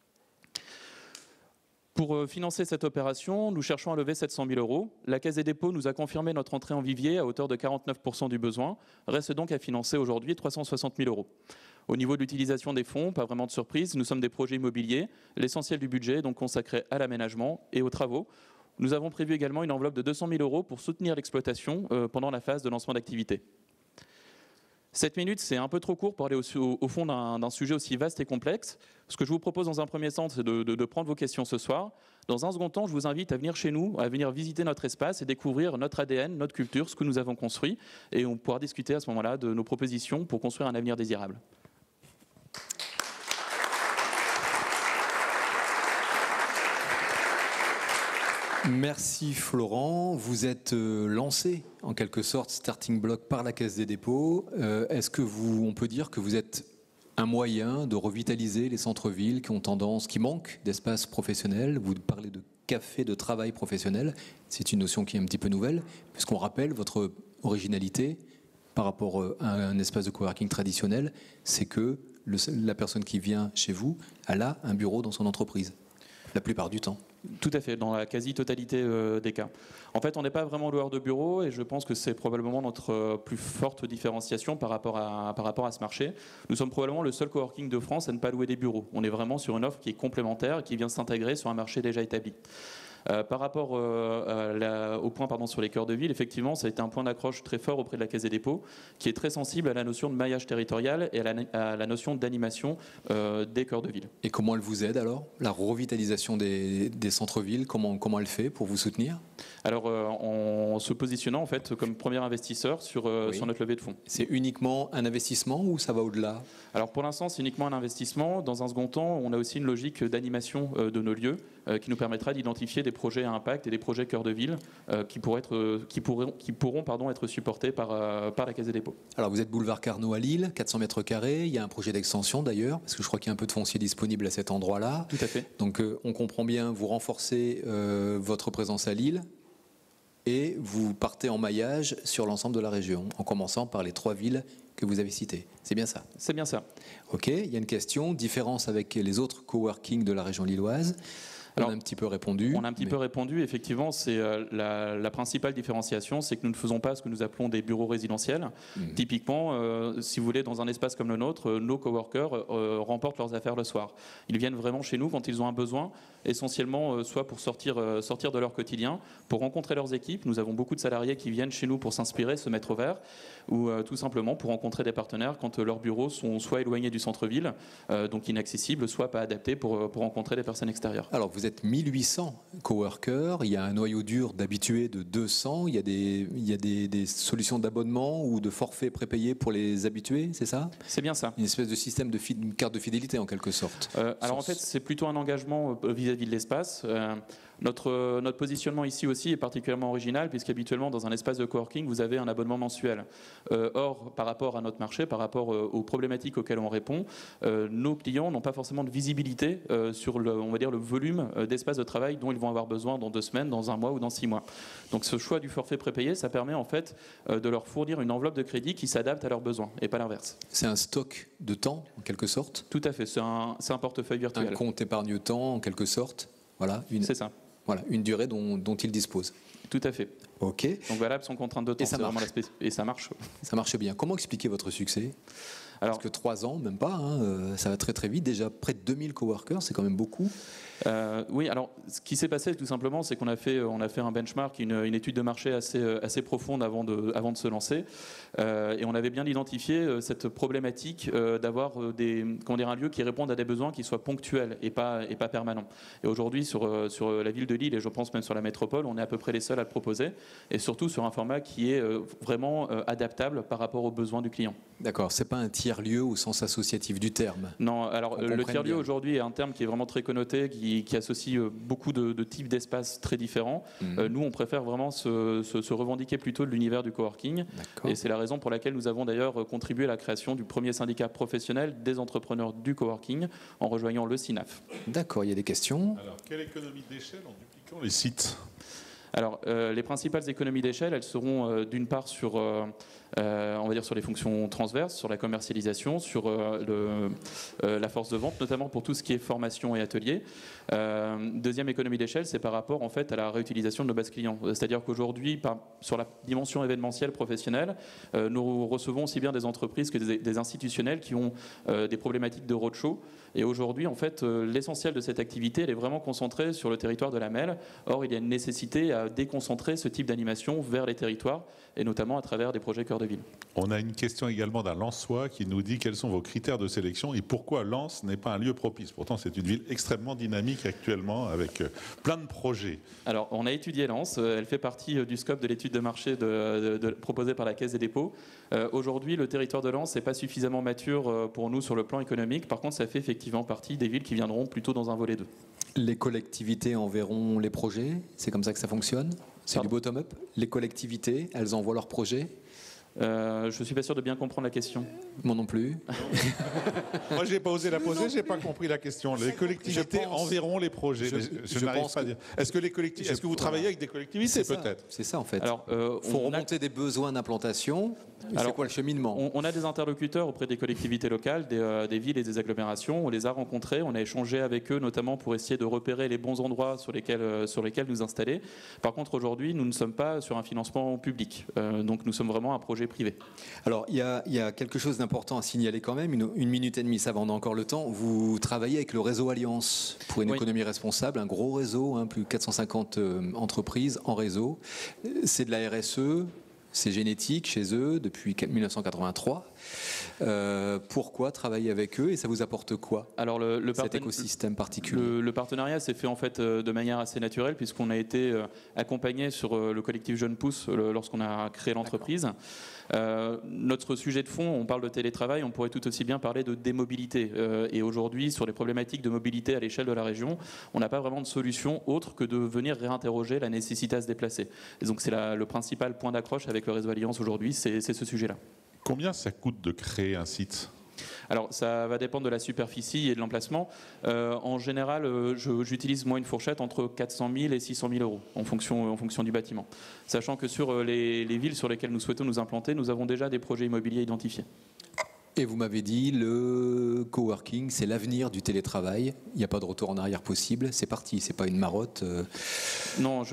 Pour financer cette opération, nous cherchons à lever 700 000 €. La Caisse des dépôts nous a confirmé notre entrée en vivier à hauteur de 49% du besoin. Reste donc à financer aujourd'hui 360 000 €. Au niveau de l'utilisation des fonds, pas vraiment de surprise, nous sommes des projets immobiliers. L'essentiel du budget est donc consacré à l'aménagement et aux travaux. Nous avons prévu également une enveloppe de 200 000 € pour soutenir l'exploitation pendant la phase de lancement d'activité. 7 minutes, c'est un peu trop court pour aller au fond d'un sujet aussi vaste et complexe. Ce que je vous propose dans un premier temps, c'est de prendre vos questions ce soir. Dans un second temps, je vous invite à venir chez nous, à venir visiter notre espace et découvrir notre ADN, notre culture, ce que nous avons construit. Et on pourra discuter à ce moment-là de nos propositions pour construire un avenir désirable. Merci Florent. Vous êtes lancé en quelque sorte, starting block par la Caisse des dépôts. Est-ce que on peut dire que vous êtes un moyen de revitaliser les centres-villes qui manquent d'espace professionnel? Vous parlez de café de travail professionnel. C'est une notion qui est un petit peu nouvelle, puisqu'on rappelle votre originalité par rapport à un espace de coworking traditionnel, c'est que la personne qui vient chez vous, elle a un bureau dans son entreprise, la plupart du temps. Tout à fait, dans la quasi-totalité des cas. En fait, on n'est pas vraiment loueur de bureau et je pense que c'est probablement notre plus forte différenciation par rapport à ce marché. Nous sommes probablement le seul coworking de France à ne pas louer des bureaux. On est vraiment sur une offre qui est complémentaire et qui vient s'intégrer sur un marché déjà établi. Par rapport au point sur les cœurs de ville, effectivement, ça a été un point d'accroche très fort auprès de la Caisse des dépôts, qui est très sensible à la notion de maillage territorial et à la notion d'animation des cœurs de ville. Et comment elle vous aide alors? La revitalisation des centres-villes, comment elle fait pour vous soutenir? Alors, en se positionnant en fait comme premier investisseur sur notre levée de fonds. C'est uniquement un investissement ou ça va au-delà? Alors pour l'instant, c'est uniquement un investissement. Dans un second temps, on a aussi une logique d'animation de nos lieux qui nous permettra d'identifier des projets à impact et des projets cœur de ville qui pourront être supportés par la Caisse des dépôts. Alors vous êtes boulevard Carnot à Lille, 400 mètres carrés. Il y a un projet d'extension d'ailleurs, parce que je crois qu'il y a un peu de foncier disponible à cet endroit-là. Tout à fait. Donc on comprend bien, vous renforcez votre présence à Lille et vous partez en maillage sur l'ensemble de la région, en commençant par les 3 villes que vous avez citées. C'est bien ça? C'est bien ça. Ok, il y a une question, différence avec les autres coworking de la région lilloise. On a un petit peu répondu. On a un petit peu répondu. Effectivement, c'est la principale différenciation, c'est que nous ne faisons pas ce que nous appelons des bureaux résidentiels. Typiquement, si vous voulez, dans un espace comme le nôtre, nos coworkers remportent leurs affaires le soir. Ils viennent vraiment chez nous quand ils ont un besoin, essentiellement soit pour sortir de leur quotidien, pour rencontrer leurs équipes. Nous avons beaucoup de salariés qui viennent chez nous pour s'inspirer, se mettre au vert, ou tout simplement pour rencontrer des partenaires quand leurs bureaux sont soit éloignés du centre-ville, donc inaccessibles, soit pas adaptés pour rencontrer des personnes extérieures. Alors vous êtes 1800 coworkers, il y a un noyau dur d'habitués de 200, il y a des solutions d'abonnement ou de forfait prépayé pour les habitués, c'est ça? C'est bien ça. Une espèce de système de carte de fidélité en quelque sorte. Alors en fait, c'est plutôt un engagement vis-à-vis de l'espace. Notre positionnement ici aussi est particulièrement original, puisqu'habituellement dans un espace de coworking, vous avez un abonnement mensuel. Or, par rapport à notre marché, par rapport aux problématiques auxquelles on répond, nos clients n'ont pas forcément de visibilité sur le volume d'espace de travail dont ils vont avoir besoin dans 2 semaines, dans 1 mois ou dans 6 mois. Donc ce choix du forfait prépayé, ça permet en fait de leur fournir une enveloppe de crédit qui s'adapte à leurs besoins et pas l'inverse. C'est un stock de temps en quelque sorte? Tout à fait, c'est un portefeuille virtuel. Un compte épargne-temps en quelque sorte? Voilà, c'est ça. Voilà, une durée dont ils disposent. Tout à fait. Ok. Donc valable sans contrainte de temps. Et ça marche. Ça marche bien. Comment expliquer votre succès? Parce que 3 ans, même pas, ça va très très vite. Déjà près de 2000 coworkers, c'est quand même beaucoup. Oui, alors ce qui s'est passé tout simplement, c'est qu'on a fait un benchmark, une étude de marché assez profonde avant de se lancer. Et on avait bien identifié cette problématique d'avoir un lieu qui réponde à des besoins qui soient ponctuels et pas permanents. Et aujourd'hui, sur la ville de Lille, et je pense même sur la métropole, on est à peu près les seuls à le proposer, et surtout sur un format qui est vraiment adaptable par rapport aux besoins du client. D'accord, c'est pas un tiers-lieu au sens associatif du terme. Non, alors le tiers-lieu aujourd'hui est un terme qui est vraiment très connoté, qui associe beaucoup de types d'espaces très différents. Nous, on préfère vraiment se revendiquer plutôt de l'univers du coworking. Et c'est la raison pour laquelle nous avons d'ailleurs contribué à la création du premier syndicat professionnel des entrepreneurs du coworking en rejoignant le SINAF. D'accord, il y a des questions. Alors, quelle économie d'échelle en dupliquant les sites? Alors, les principales économies d'échelle, elles seront d'une part sur les fonctions transverses, sur la commercialisation, sur la force de vente, notamment pour tout ce qui est formation et atelier. Deuxième économie d'échelle, c'est par rapport en fait à la réutilisation de nos bases clients. C'est-à-dire qu'aujourd'hui, sur la dimension événementielle professionnelle, nous recevons aussi bien des entreprises que des institutionnels qui ont des problématiques de roadshow. Et aujourd'hui, en fait, l'essentiel de cette activité, elle est vraiment concentrée sur le territoire de la MEL. Or, il y a une nécessité à déconcentrer ce type d'animation vers les territoires, et notamment à travers des projets cœur de ville. On a une question également d'un Lensois qui nous dit quels sont vos critères de sélection et pourquoi Lens n'est pas un lieu propice. Pourtant, c'est une ville extrêmement dynamique actuellement avec plein de projets. Alors, on a étudié Lens. Elle fait partie du scope de l'étude de marché proposée par la Caisse des dépôts. Aujourd'hui, le territoire de Lens n'est pas suffisamment mature pour nous sur le plan économique. Par contre, ça fait effectivement partie des villes qui viendront plutôt dans un volet 2. Les collectivités enverront les projets? C'est comme ça que ça fonctionne? C'est du bottom-up? Les collectivités, elles envoient leurs projets? Je ne suis pas sûr de bien comprendre la question. Moi non plus. Moi, je n'ai pas osé la poser, je n'ai pas compris la question. Les collectivités enverront les projets. Je n'arrive pas à dire. Est-ce que vous travaillez avec des collectivités peut-être? C'est ça en fait. Alors, il faut remonter des besoins d'implantation. C'est quoi le cheminement? On a des interlocuteurs auprès des collectivités locales, des villes et des agglomérations. On les a rencontrés, on a échangé avec eux, notamment pour essayer de repérer les bons endroits sur lesquels nous installer. Par contre, aujourd'hui, nous ne sommes pas sur un financement public. Donc, nous sommes vraiment un projet projet privé. Alors, il y a quelque chose d'important à signaler quand même, une minute et demie, ça va, on a encore le temps. Vous travaillez avec le réseau Alliance pour une économie responsable, un gros réseau, hein, plus de 450 entreprises en réseau. C'est de la RSE, c'est génétique chez eux depuis 1983. Pourquoi travailler avec eux et ça vous apporte quoi? Alors cet écosystème particulier. Le partenariat s'est fait en fait de manière assez naturelle puisqu'on a été accompagné sur le collectif Jeunes Pousses lorsqu'on a créé l'entreprise. Notre sujet de fond, on parle de télétravail, on pourrait tout aussi bien parler de démobilité. Et aujourd'hui, sur les problématiques de mobilité à l'échelle de la région, on n'a pas vraiment de solution autre que de venir réinterroger la nécessité à se déplacer. Et donc c'est le principal point d'accroche avec le réseau Alliance aujourd'hui, c'est ce sujet-là. Combien ça coûte de créer un site ? Alors, ça va dépendre de la superficie et de l'emplacement. En général, j'utilise moi une fourchette entre 400 000 et 600 000 euros en fonction du bâtiment. Sachant que sur les villes sur lesquelles nous souhaitons nous implanter, nous avons déjà des projets immobiliers identifiés. Et vous m'avez dit, le coworking, c'est l'avenir du télétravail. Il n'y a pas de retour en arrière possible. C'est parti, c'est pas une marotte. Non,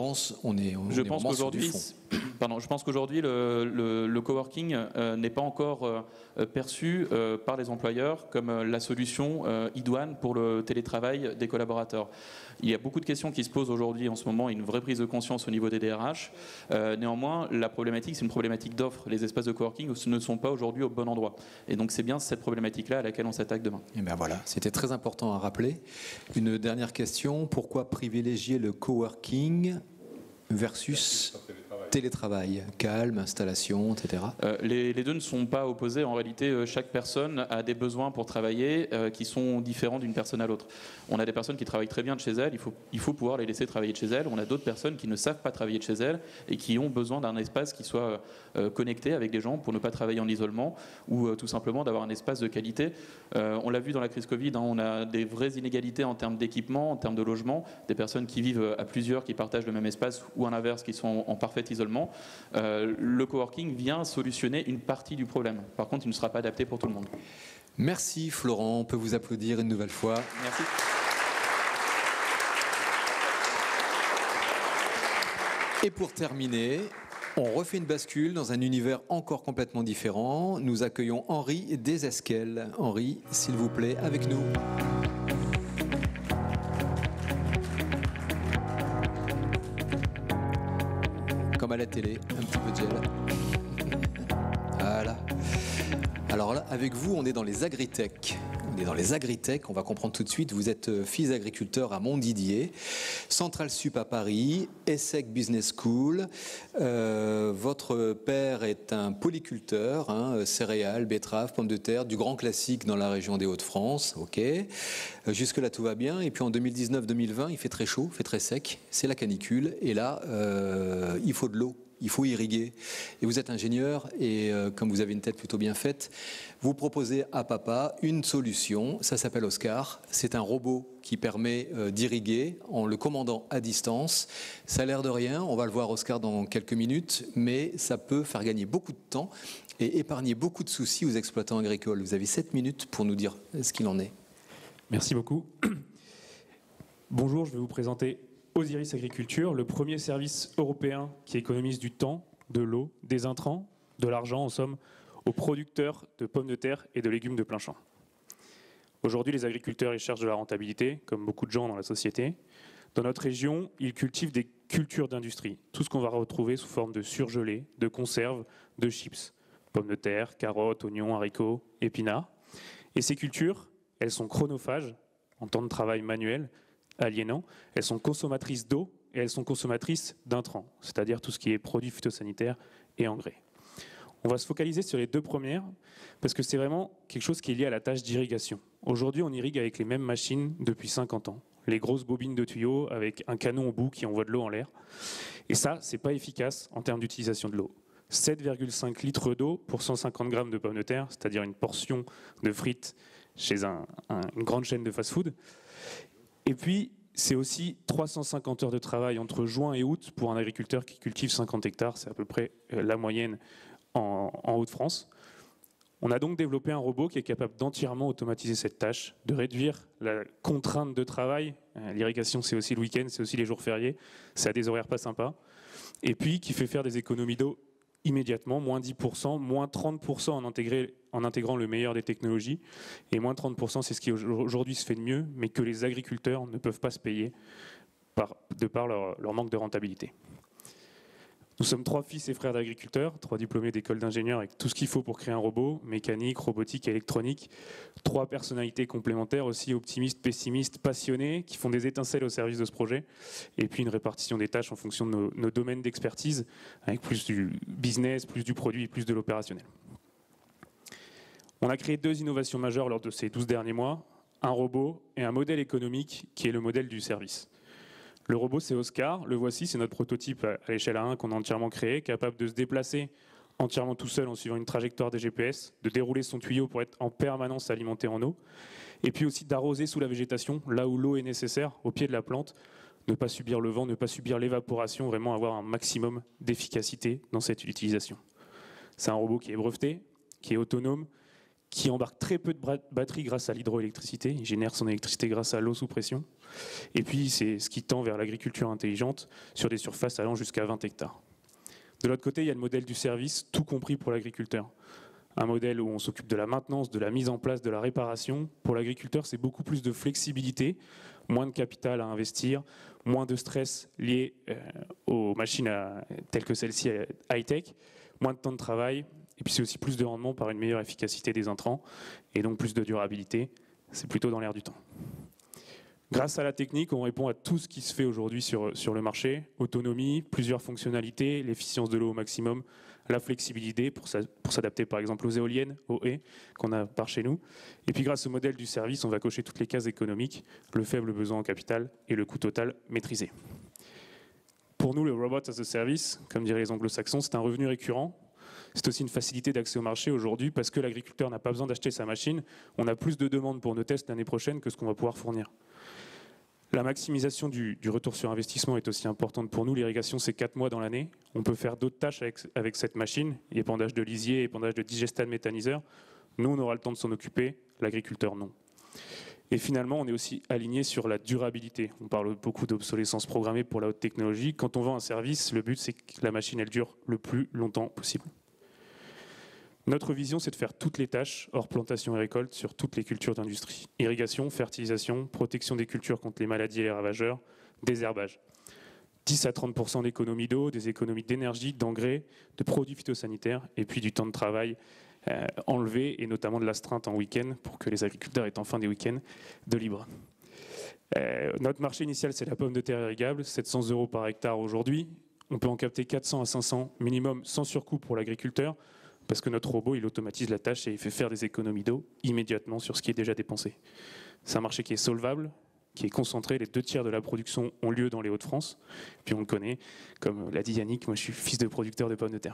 je pense qu'aujourd'hui, je pense qu'aujourd'hui, le coworking n'est pas encore perçu par les employeurs comme la solution idoine pour le télétravail des collaborateurs. Il y a beaucoup de questions qui se posent aujourd'hui en ce moment, une vraie prise de conscience au niveau des DRH. Néanmoins, la problématique, c'est une problématique d'offre. Les espaces de coworking ne sont pas aujourd'hui au bon endroit. Et donc c'est bien cette problématique-là à laquelle on s'attaque demain. Et bien voilà, c'était très important à rappeler. Une dernière question, pourquoi privilégier le coworking versus télétravail, calme, installation, etc. Les deux ne sont pas opposés. En réalité, chaque personne a des besoins pour travailler qui sont différents d'une personne à l'autre. On a des personnes qui travaillent très bien de chez elles, il faut pouvoir les laisser travailler de chez elles. On a d'autres personnes qui ne savent pas travailler de chez elles et qui ont besoin d'un espace qui soit connecté avec des gens pour ne pas travailler en isolement ou tout simplement d'avoir un espace de qualité. On l'a vu dans la crise Covid, hein, on a des vraies inégalités en termes d'équipement, en termes de logement, des personnes qui vivent à plusieurs, qui partagent le même espace ou à l'inverse, qui sont en parfait isolement. Le coworking vient solutionner une partie du problème. Par contre, il ne sera pas adapté pour tout le monde. Merci Florent, on peut vous applaudir une nouvelle fois. Merci. Et pour terminer, on refait une bascule dans un univers encore complètement différent. Nous accueillons Henri Desesquelles. Henri, s'il vous plaît, avec nous. Comme à la télé, un petit peu de gel. Voilà. Alors là, avec vous, on est dans les agritech. On va comprendre tout de suite. Vous êtes fils agriculteur à Montdidier, Centrale Sup à Paris, ESSEC Business School. Votre père est un polyculteur, hein, céréales, betteraves, pommes de terre, du grand classique dans la région des Hauts-de-France. Ok. Jusque-là, tout va bien. Et puis en 2019-2020, il fait très chaud, il fait très sec. C'est la canicule. Et là, il faut de l'eau. Il faut irriguer. Et vous êtes ingénieur et comme vous avez une tête plutôt bien faite, vous proposez à papa une solution. Ça s'appelle Oscar. C'est un robot qui permet d'irriguer en le commandant à distance. Ça a l'air de rien. On va le voir, Oscar, dans quelques minutes. Mais ça peut faire gagner beaucoup de temps et épargner beaucoup de soucis aux exploitants agricoles. Vous avez 7 minutes pour nous dire ce qu'il en est. Merci beaucoup. Bonjour, je vais vous présenter Osiris Agriculture, le premier service européen qui économise du temps, de l'eau, des intrants, de l'argent en somme, aux producteurs de pommes de terre et de légumes de plein champ. Aujourd'hui, les agriculteurs ils cherchent de la rentabilité, comme beaucoup de gens dans la société. Dans notre région, ils cultivent des cultures d'industrie, tout ce qu'on va retrouver sous forme de surgelés, de conserves, de chips, pommes de terre, carottes, oignons, haricots, épinards. Et ces cultures, elles sont chronophages, en temps de travail manuel, aliénants, elles sont consommatrices d'eau et elles sont consommatrices d'intrants, c'est-à-dire tout ce qui est produits phytosanitaires et engrais. On va se focaliser sur les deux premières parce que c'est vraiment quelque chose qui est lié à la tâche d'irrigation. Aujourd'hui, on irrigue avec les mêmes machines depuis 50 ans. Les grosses bobines de tuyaux avec un canon au bout qui envoie de l'eau en l'air. Et ça, c'est pas efficace en termes d'utilisation de l'eau. 7,5 litres d'eau pour 150 grammes de pommes de terre, c'est-à-dire une portion de frites chez une grande chaîne de fast-food. Et puis, c'est aussi 350 heures de travail entre juin et août pour un agriculteur qui cultive 50 hectares. C'est à peu près la moyenne en Hauts-de-France. On a donc développé un robot qui est capable d'entièrement automatiser cette tâche, de réduire la contrainte de travail. L'irrigation, c'est aussi le week-end, c'est aussi les jours fériés. C'est à des horaires pas sympas. Et puis, qui fait faire des économies d'eau immédiatement, moins 10%, moins 30% en intégrant le meilleur des technologies, et moins 30% c'est ce qui aujourd'hui se fait de mieux, mais que les agriculteurs ne peuvent pas se payer de par leur manque de rentabilité. Nous sommes 3 fils et frères d'agriculteurs, 3 diplômés d'école d'ingénieurs avec tout ce qu'il faut pour créer un robot, mécanique, robotique, électronique. 3 personnalités complémentaires aussi, optimistes, pessimistes, passionnés, qui font des étincelles au service de ce projet. Et puis une répartition des tâches en fonction de nos domaines d'expertise, avec plus du business, plus du produit et plus de l'opérationnel. On a créé 2 innovations majeures lors de ces 12 derniers mois, un robot et un modèle économique qui est le modèle du service. Le robot, c'est Oscar. Le voici, c'est notre prototype à l'échelle A1 qu'on a entièrement créé, capable de se déplacer entièrement tout seul en suivant une trajectoire des GPS, de dérouler son tuyau pour être en permanence alimenté en eau, et puis aussi d'arroser sous la végétation, là où l'eau est nécessaire, au pied de la plante, ne pas subir le vent, ne pas subir l'évaporation, vraiment avoir un maximum d'efficacité dans cette utilisation. C'est un robot qui est breveté, qui est autonome, qui embarque très peu de batterie grâce à l'hydroélectricité. Il génère son électricité grâce à l'eau sous pression. Et puis, c'est ce qui tend vers l'agriculture intelligente sur des surfaces allant jusqu'à 20 hectares. De l'autre côté, il y a le modèle du service, tout compris pour l'agriculteur. Un modèle où on s'occupe de la maintenance, de la mise en place, de la réparation. Pour l'agriculteur, c'est beaucoup plus de flexibilité, moins de capital à investir, moins de stress lié aux machines telles que celle-ci high-tech, moins de temps de travail. Et puis c'est aussi plus de rendement par une meilleure efficacité des intrants et donc plus de durabilité. C'est plutôt dans l'air du temps. Grâce à la technique, on répond à tout ce qui se fait aujourd'hui sur le marché. Autonomie, plusieurs fonctionnalités, l'efficience de l'eau au maximum, la flexibilité pour s'adapter par exemple aux éoliennes, aux haies qu'on a par chez nous. Et puis grâce au modèle du service, on va cocher toutes les cases économiques, le faible besoin en capital et le coût total maîtrisé. Pour nous, le Robot as a Service, comme diraient les anglo-saxons, c'est un revenu récurrent. C'est aussi une facilité d'accès au marché aujourd'hui parce que l'agriculteur n'a pas besoin d'acheter sa machine. On a plus de demandes pour nos tests l'année prochaine que ce qu'on va pouvoir fournir. La maximisation du retour sur investissement est aussi importante pour nous. L'irrigation, c'est 4 mois dans l'année. On peut faire d'autres tâches avec cette machine, épandage de lisier, épandage de digestat de méthaniseur. Nous, on aura le temps de s'en occuper, l'agriculteur non. Et finalement, on est aussi aligné sur la durabilité. On parle beaucoup d'obsolescence programmée pour la haute technologie. Quand on vend un service, le but, c'est que la machine, elle dure le plus longtemps possible. Notre vision, c'est de faire toutes les tâches, hors plantation et récolte, sur toutes les cultures d'industrie. Irrigation, fertilisation, protection des cultures contre les maladies et les ravageurs, désherbage. 10 à 30% d'économies d'eau, des économies d'énergie, d'engrais, de produits phytosanitaires, et puis du temps de travail enlevé, et notamment de l'astreinte en week-end, pour que les agriculteurs aient enfin des week-ends de libre. Notre marché initial, c'est la pomme de terre irrigable, 700 € par hectare aujourd'hui. On peut en capter 400 à 500 minimum sans surcoût pour l'agriculteur, parce que notre robot, il automatise la tâche et il fait faire des économies d'eau immédiatement sur ce qui est déjà dépensé. C'est un marché qui est solvable, qui est concentré. Les 2 tiers de la production ont lieu dans les Hauts-de-France. Puis on le connaît, comme l'a dit Yannick, moi je suis fils de producteur de pommes de terre.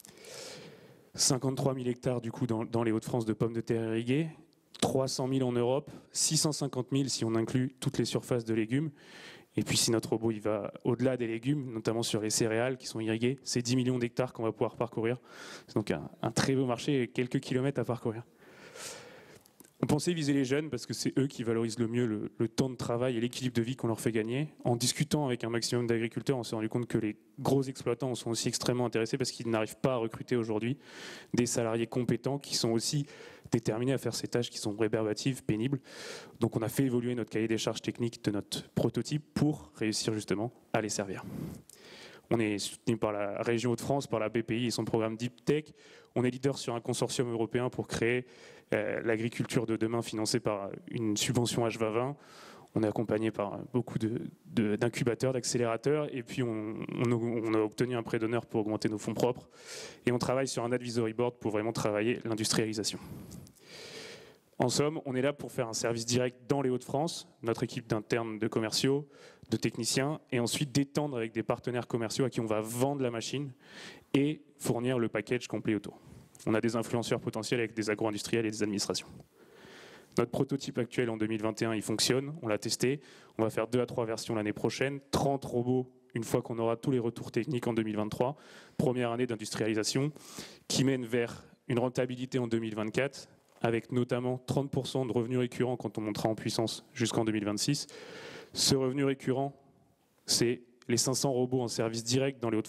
53 000 hectares du coup dans les Hauts-de-France de pommes de terre irriguées, 300 000 en Europe, 650 000 si on inclut toutes les surfaces de légumes. Et puis si notre robot il va au-delà des légumes, notamment sur les céréales qui sont irriguées, c'est 10 millions d'hectares qu'on va pouvoir parcourir. C'est donc un très beau marché et quelques kilomètres à parcourir. On pensait viser les jeunes parce que c'est eux qui valorisent le mieux le temps de travail et l'équilibre de vie qu'on leur fait gagner. En discutant avec un maximum d'agriculteurs, on s'est rendu compte que les gros exploitants sont aussi extrêmement intéressés parce qu'ils n'arrivent pas à recruter aujourd'hui des salariés compétents qui sont aussi déterminés à faire ces tâches qui sont rébarbatives, pénibles. Donc on a fait évoluer notre cahier des charges techniques de notre prototype pour réussir justement à les servir. On est soutenu par la région Hauts-de-France, par la BPI et son programme Deep Tech. On est leader sur un consortium européen pour créer l'agriculture de demain financée par une subvention HVA20. On est accompagné par beaucoup d'incubateurs, d'accélérateurs, et puis on a obtenu un prêt d'honneur pour augmenter nos fonds propres. Et on travaille sur un advisory board pour vraiment travailler l'industrialisation. En somme, on est là pour faire un service direct dans les Hauts-de-France, notre équipe d'internes de commerciaux, de techniciens, et ensuite d'étendre avec des partenaires commerciaux à qui on va vendre la machine et fournir le package complet autour. On a des influenceurs potentiels avec des agro-industriels et des administrations. Notre prototype actuel en 2021, il fonctionne, on l'a testé. On va faire 2 à 3 versions l'année prochaine, 30 robots une fois qu'on aura tous les retours techniques en 2023. Première année d'industrialisation qui mène vers une rentabilité en 2024 avec notamment 30% de revenus récurrents quand on montera en puissance jusqu'en 2026. Ce revenu récurrent, c'est les 500 robots en service direct dans les Hauts-de-France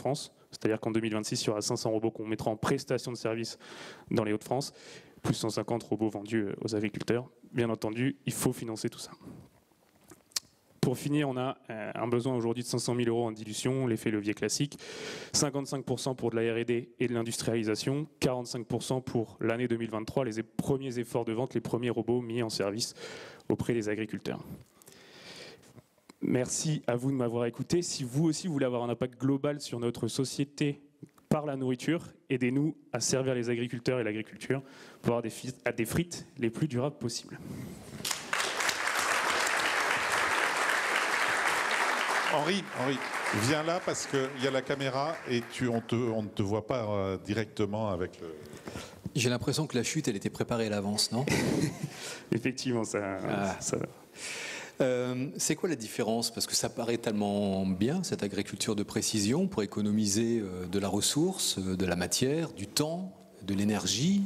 C'est-à-dire qu'en 2026, il y aura 500 robots qu'on mettra en prestation de service dans les Hauts-de-France, plus 150 robots vendus aux agriculteurs. Bien entendu, il faut financer tout ça. Pour finir, on a un besoin aujourd'hui de 500 000 € en dilution, l'effet levier classique, 55% pour de la R&D et de l'industrialisation, 45% pour l'année 2023, les premiers efforts de vente, les premiers robots mis en service auprès des agriculteurs. Merci à vous de m'avoir écouté. Si vous aussi voulez avoir un impact global sur notre société par la nourriture, aidez-nous à servir les agriculteurs et l'agriculture pour avoir des frites les plus durables possibles. Henri, viens là parce qu'il y a la caméra et on ne te voit pas directement avec le... J'ai l'impression que la chute, elle était préparée à l'avance, non? Effectivement, ça... C'est quoi la différence? Parce que ça paraît tellement bien, cette agriculture de précision, pour économiser de la ressource, de la matière, du temps, de l'énergie.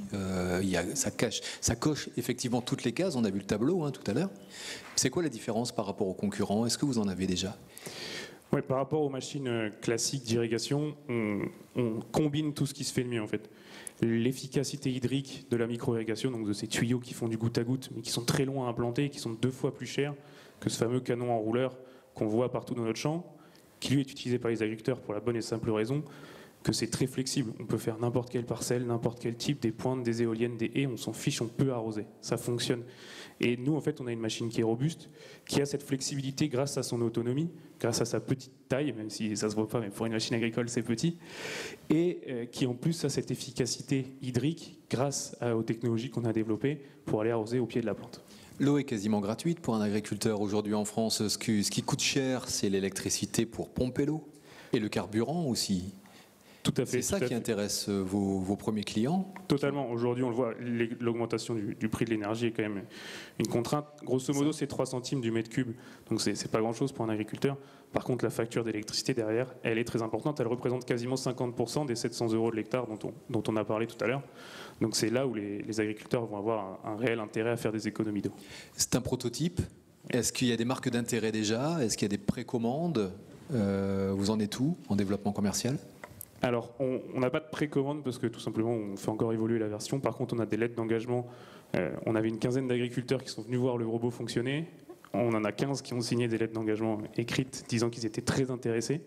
Ça coche effectivement toutes les cases. On a vu le tableau tout à l'heure. C'est quoi la différence par rapport aux concurrents? Est-ce que vous en avez déjà? Ouais, par rapport aux machines classiques d'irrigation, on combine tout ce qui se fait de mieux en fait. L'efficacité hydrique de la micro-irrigation, donc de ces tuyaux qui font du goutte à goutte, mais qui sont très loin à implanter, qui sont 2 fois plus chers que ce fameux canon enrouleur qu'on voit partout dans notre champ, qui lui est utilisé par les agriculteurs pour la bonne et simple raison que c'est très flexible. On peut faire n'importe quelle parcelle, n'importe quel type, des pointes, des éoliennes, des haies, on s'en fiche, on peut arroser. Ça fonctionne. Et nous, en fait, on a une machine qui est robuste, qui a cette flexibilité grâce à son autonomie, grâce à sa petite taille, même si ça ne se voit pas, mais pour une machine agricole, c'est petit, et qui en plus a cette efficacité hydrique grâce aux technologies qu'on a développées pour aller arroser au pied de la plante. L'eau est quasiment gratuite pour un agriculteur aujourd'hui en France. Ce qui coûte cher, c'est l'électricité pour pomper l'eau et le carburant aussi. Tout à fait. C'est ça qui intéresse vos premiers clients? Totalement. Aujourd'hui, on le voit, l'augmentation du prix de l'énergie est quand même une contrainte. Grosso modo, c'est 3 centimes du mètre cube. Donc, c'est pas grand-chose pour un agriculteur. Par contre, la facture d'électricité derrière, elle est très importante. Elle représente quasiment 50% des 700 € de l'hectare dont on a parlé tout à l'heure. Donc, c'est là où les agriculteurs vont avoir un réel intérêt à faire des économies d'eau. C'est un prototype. Est-ce qu'il y a des marques d'intérêt déjà? Est-ce qu'il y a des précommandes? Vous en êtes où en développement commercial? Alors, on n'a pas de précommande parce que tout simplement, on fait encore évoluer la version. Par contre, on a des lettres d'engagement. On avait une quinzaine d'agriculteurs qui sont venus voir le robot fonctionner. On en a 15 qui ont signé des lettres d'engagement écrites disant qu'ils étaient très intéressés.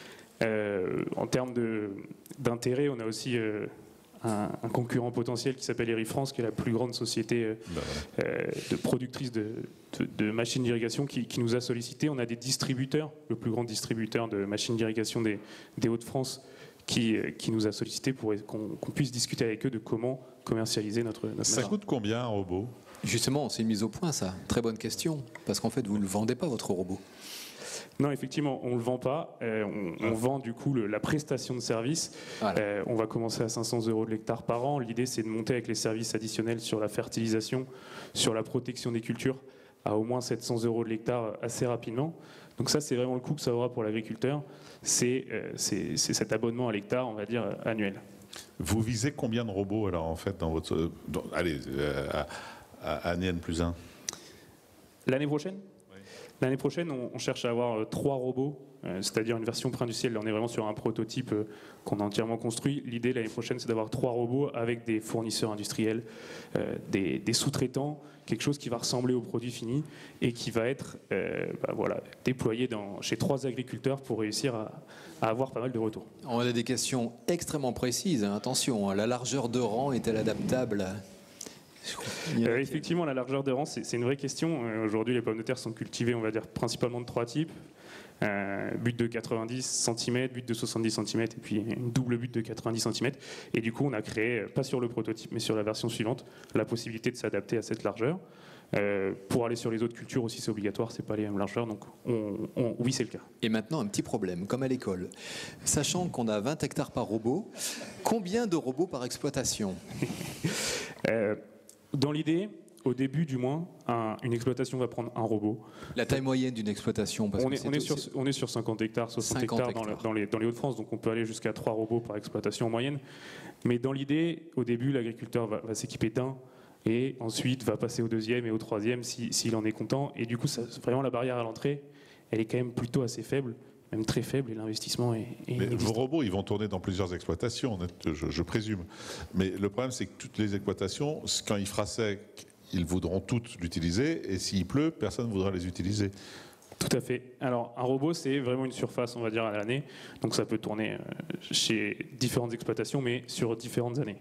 En termes d'intérêt, on a aussi un concurrent potentiel qui s'appelle EriFrance, qui est la plus grande société de productrice de machines d'irrigation qui nous a sollicité. On a des distributeurs, le plus grand distributeur de machines d'irrigation des Hauts-de-France, qui nous a sollicité pour qu'on puisse discuter avec eux de comment commercialiser notre Ça machine. coûte combien un robot? Justement, c'est une mise au point, ça. Très bonne question. Parce qu'en fait, vous ne vendez pas votre robot. Non, effectivement, on ne le vend pas. On vend du coup la prestation de service. Voilà. On va commencer à 500 € de l'hectare par an. L'idée, c'est de monter avec les services additionnels sur la fertilisation, sur la protection des cultures, à au moins 700 € de l'hectare assez rapidement. Donc ça, c'est vraiment le coût que ça aura pour l'agriculteur. C'est cet abonnement à l'hectare, on va dire, annuel. Vous visez combien de robots alors en fait dans votre... allez, à N+1 L'année prochaine? L'année prochaine, on cherche à avoir 3 robots, c'est-à-dire une version pré-industrielle. Là, on est vraiment sur un prototype qu'on a entièrement construit. L'idée, l'année prochaine, c'est d'avoir 3 robots avec des fournisseurs industriels, des sous-traitants, quelque chose qui va ressembler au produit fini et qui va être déployé chez 3 agriculteurs pour réussir à avoir pas mal de retours. On a des questions extrêmement précises. Attention, la largeur de rang est-elle adaptable? Effectivement, la largeur de rang, c'est une vraie question. Aujourd'hui, les pommes de terre sont cultivées, on va dire, principalement de 3 types. Butte de 90 cm, butte de 70 cm et puis une double butte de 90 cm. Et du coup, on a créé, pas sur le prototype, mais sur la version suivante, la possibilité de s'adapter à cette largeur. Pour aller sur les autres cultures aussi, c'est obligatoire, c'est pas les mêmes largeurs, donc oui, c'est le cas. Et maintenant, un petit problème, comme à l'école. Sachant qu'on a 20 hectares par robot, combien de robots par exploitation? Dans l'idée, au début du moins, une exploitation va prendre un robot. La taille moyenne d'une exploitation, parce on est sur 50 hectares, 60 hectares dans les Hauts-de-France, donc on peut aller jusqu'à 3 robots par exploitation en moyenne. Mais dans l'idée, au début, l'agriculteur va s'équiper d'un et ensuite va passer au deuxième et au troisième s'il en est content. Et du coup, vraiment la barrière à l'entrée, elle est quand même plutôt assez faible. même très faible, et l'investissement est Mais inexistant. vos robots, ils vont tourner dans plusieurs exploitations, je présume. Mais le problème, c'est que toutes les exploitations, quand il fera sec, ils voudront toutes l'utiliser, et s'il pleut, personne ne voudra les utiliser. Tout à fait. Alors, un robot, c'est vraiment une surface, on va dire, à l'année. Donc, ça peut tourner chez différentes exploitations, mais sur différentes années.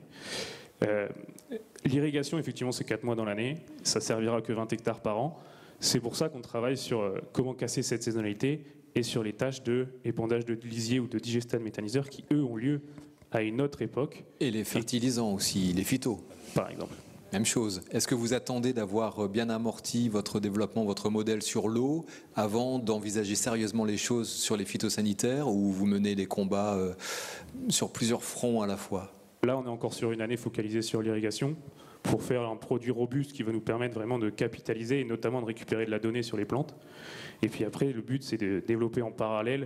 L'irrigation, effectivement, c'est 4 mois dans l'année. Ça servira que 20 hectares par an. C'est pour ça qu'on travaille sur comment casser cette saisonnalité et sur les tâches de épandage de lisier ou de digestane méthaniseur qui, eux, ont lieu à une autre époque. Et les fertilisants aussi, les phytos. Par exemple. Même chose. Est-ce que vous attendez d'avoir bien amorti votre développement, votre modèle sur l'eau, avant d'envisager sérieusement les choses sur les phytosanitaires, ou vous menez des combats sur plusieurs fronts à la fois? Là, on est encore sur une année focalisée sur l'irrigation pour faire un produit robuste qui va nous permettre vraiment de capitaliser et notamment de récupérer de la donnée sur les plantes. Et puis après, le but, c'est de développer en parallèle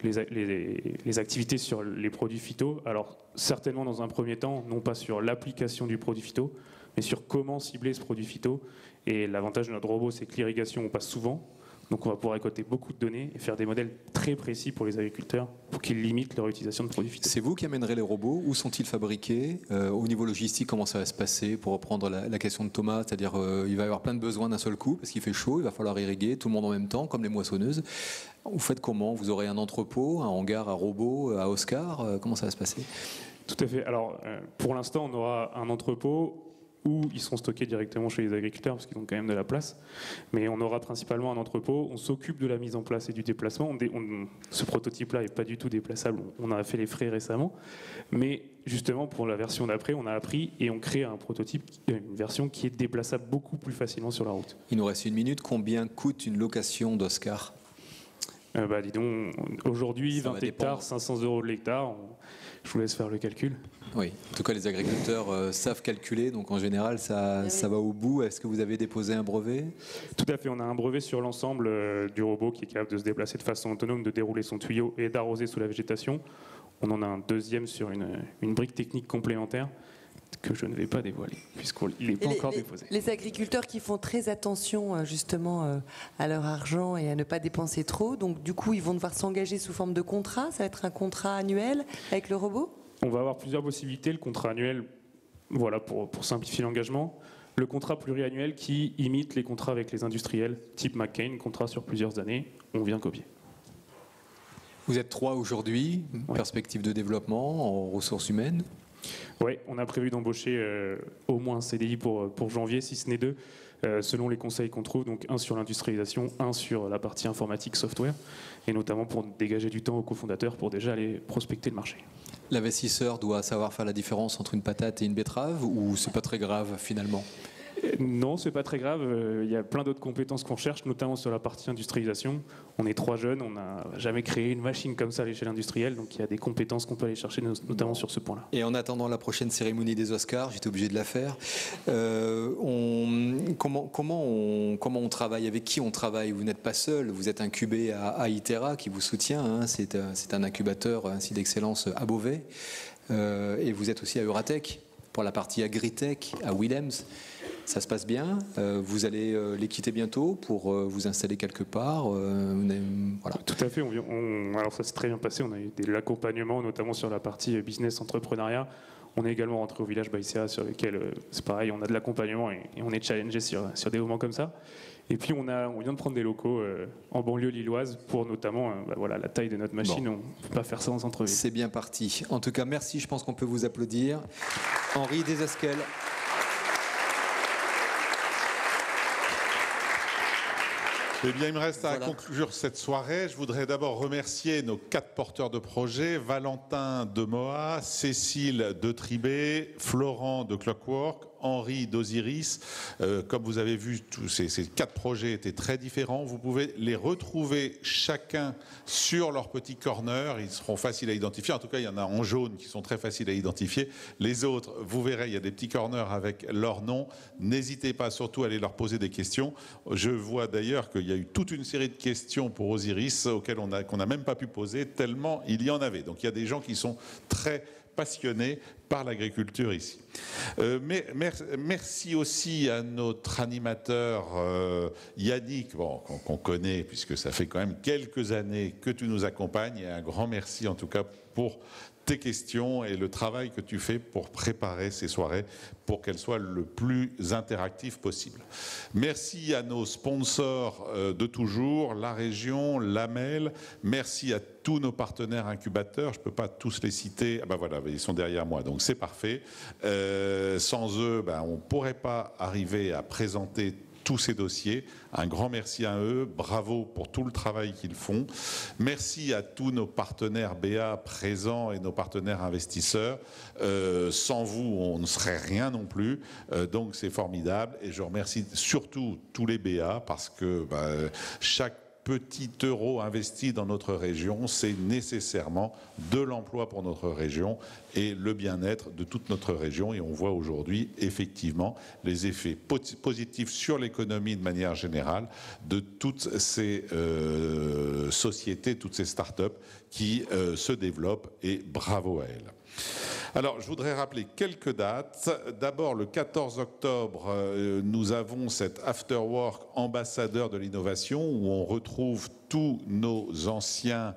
les activités sur les produits phyto. Alors, certainement dans un premier temps, non pas sur l'application du produit phyto, mais sur comment cibler ce produit phyto. Et l'avantage de notre robot, c'est que l'irrigation, on passe souvent. Donc on va pouvoir récolter beaucoup de données et faire des modèles très précis pour les agriculteurs pour qu'ils limitent leur utilisation de produits phyto. C'est vous qui amènerez les robots? Où sont-ils fabriqués? Au niveau logistique, comment ça va se passer? Pour reprendre la question de Thomas, c'est-à-dire il va y avoir plein de besoins d'un seul coup parce qu'il fait chaud, il va falloir irriguer tout le monde en même temps, comme les moissonneuses. Vous faites comment? Vous aurez un entrepôt, un hangar à robots, à Oscar? Comment ça va se passer? Tout à fait. Alors pour l'instant, on aura un entrepôt où ils seront stockés directement chez les agriculteurs parce qu'ils ont quand même de la place. Mais on aura principalement un entrepôt. On s'occupe de la mise en place et du déplacement. Ce prototype-là n'est pas du tout déplaçable. On a fait les frais récemment. Mais justement, pour la version d'après, on a appris et on crée un prototype, une version qui est déplaçable beaucoup plus facilement sur la route. Il nous reste 1 minute. Combien coûte une location d'Oscar? Dis donc, aujourd'hui, Ça 20 va hectares, dépendre. 500 € de l'hectare. Je vous laisse faire le calcul. Oui, en tout cas les agriculteurs savent calculer, donc en général ça va au bout. Est-ce que vous avez déposé un brevet? Tout à fait, on a un brevet sur l'ensemble du robot qui est capable de se déplacer de façon autonome, de dérouler son tuyau et d'arroser sous la végétation. On en a un deuxième sur une brique technique complémentaire que je ne vais pas dévoiler puisqu'il n'est pas encore déposé. Les agriculteurs qui font très attention justement à leur argent et à ne pas dépenser trop, donc du coup ils vont devoir s'engager sous forme de contrat. Ça va être un contrat annuel avec le robot? On va avoir plusieurs possibilités. Le contrat annuel, voilà, pour simplifier l'engagement. Le contrat pluriannuel qui imite les contrats avec les industriels, type McCain, contrat sur plusieurs années. On vient copier. Vous êtes 3 aujourd'hui, perspective de développement en ressources humaines? Oui, on a prévu d'embaucher au moins un CDI pour janvier, si ce n'est 2, selon les conseils qu'on trouve, donc un sur l'industrialisation, un sur la partie informatique, software, et notamment pour dégager du temps aux cofondateurs pour déjà aller prospecter le marché. L'investisseur doit savoir faire la différence entre une patate et une betterave, ou c'est pas très grave finalement? Non, c'est pas très grave. Il y a plein d'autres compétences qu'on cherche, notamment sur la partie industrialisation. On est 3 jeunes, on n'a jamais créé une machine comme ça à l'échelle industrielle, donc il y a des compétences qu'on peut aller chercher, notamment sur ce point-là. Et en attendant la prochaine cérémonie des Oscars, j'étais obligé de la faire. Comment on travaille? Avec qui on travaille? Vous n'êtes pas seul, vous êtes incubé à Itera qui vous soutient. Hein. C'est un incubateur, un site d'excellence à Beauvais. Et vous êtes aussi à Euratech pour la partie Agritech à Willems. Ça se passe bien? Vous allez les quitter bientôt pour vous installer quelque part? Voilà. Tout à fait. Alors ça s'est très bien passé. On a eu de l'accompagnement, notamment sur la partie business entrepreneuriat. On est également rentré au village Baïséa, sur lequel c'est pareil, on a de l'accompagnement et on est challengé sur des moments comme ça. Et puis on vient de prendre des locaux en banlieue lilloise pour notamment la taille de notre machine. Bon. On ne peut pas faire ça en centre-ville. C'est bien parti. En tout cas, merci. Je pense qu'on peut vous applaudir. Henri Desesquel. Eh bien, il me reste à conclure cette soirée. Je voudrais d'abord remercier nos 4 porteurs de projet, Valentin de Moa, Cécile de Tribé, Florent de Clockwork, Henri d'Osiris. Comme vous avez vu, tous ces 4 projets étaient très différents. Vous pouvez les retrouver chacun sur leur petit corner. Ils seront faciles à identifier. En tout cas, il y en a en jaune qui sont très faciles à identifier. Les autres, vous verrez, il y a des petits corners avec leur nom. N'hésitez pas surtout à aller leur poser des questions. Je vois d'ailleurs qu'il y a eu toute une série de questions pour Osiris auxquelles qu'on n'a même pas pu poser, tellement il y en avait. Donc il y a des gens qui sont très passionnés par l'agriculture ici. Merci aussi à notre animateur Yannick, qu'on connaît puisque ça fait quand même quelques années que tu nous accompagnes, et un grand merci en tout cas pour tes questions et le travail que tu fais pour préparer ces soirées pour qu'elles soient le plus interactives possible. Merci à nos sponsors de toujours, la région, l'AMEL. Merci à tous nos partenaires incubateurs. Je ne peux pas tous les citer. Ah ben voilà, ils sont derrière moi, donc c'est parfait. Sans eux, on ne pourrait pas arriver à présenter tous ces dossiers. Un grand merci à eux, bravo pour tout le travail qu'ils font. Merci à tous nos partenaires BA présents et nos partenaires investisseurs. Sans vous, on ne serait rien non plus, donc c'est formidable. Et je remercie surtout tous les BA parce que chaque petit euro investi dans notre région, c'est nécessairement de l'emploi pour notre région et le bien-être de toute notre région. Et on voit aujourd'hui effectivement les effets positifs sur l'économie de manière générale de toutes ces sociétés, toutes ces start-up qui se développent, et bravo à elles. Alors, je voudrais rappeler quelques dates. D'abord, le 14 octobre, nous avons cet Afterwork ambassadeur de l'innovation où on retrouve tous nos anciens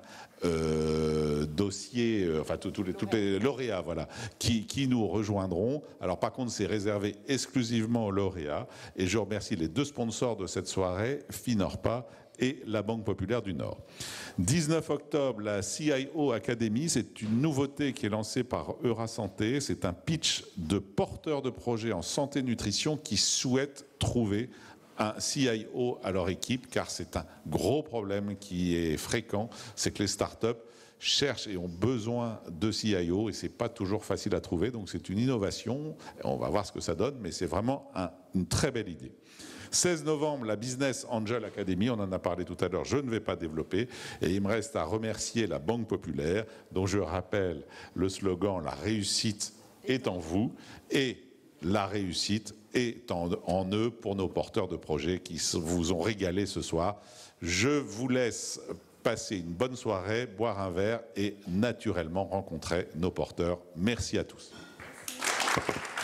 dossiers, enfin tous les lauréats, voilà, qui nous rejoindront. Alors par contre, c'est réservé exclusivement aux lauréats. Et je remercie les deux sponsors de cette soirée, Finorpa et la Banque Populaire du Nord. 19 octobre, la CIO Academy, c'est une nouveauté qui est lancée par Eurasanté. C'est un pitch de porteurs de projets en santé-nutrition qui souhaitent trouver un CIO à leur équipe, car c'est un gros problème qui est fréquent, c'est que les startups cherchent et ont besoin de CIO et c'est pas toujours facile à trouver. Donc c'est une innovation, on va voir ce que ça donne, mais c'est vraiment une très belle idée. 16 novembre, la Business Angel Academy, on en a parlé tout à l'heure, je ne vais pas développer. Et il me reste à remercier la Banque Populaire, dont je rappelle le slogan « La réussite est en vous » et la réussite est en eux pour nos porteurs de projets qui vous ont régalé ce soir. Je vous laisse passer une bonne soirée, boire un verre et naturellement rencontrer nos porteurs. Merci à tous.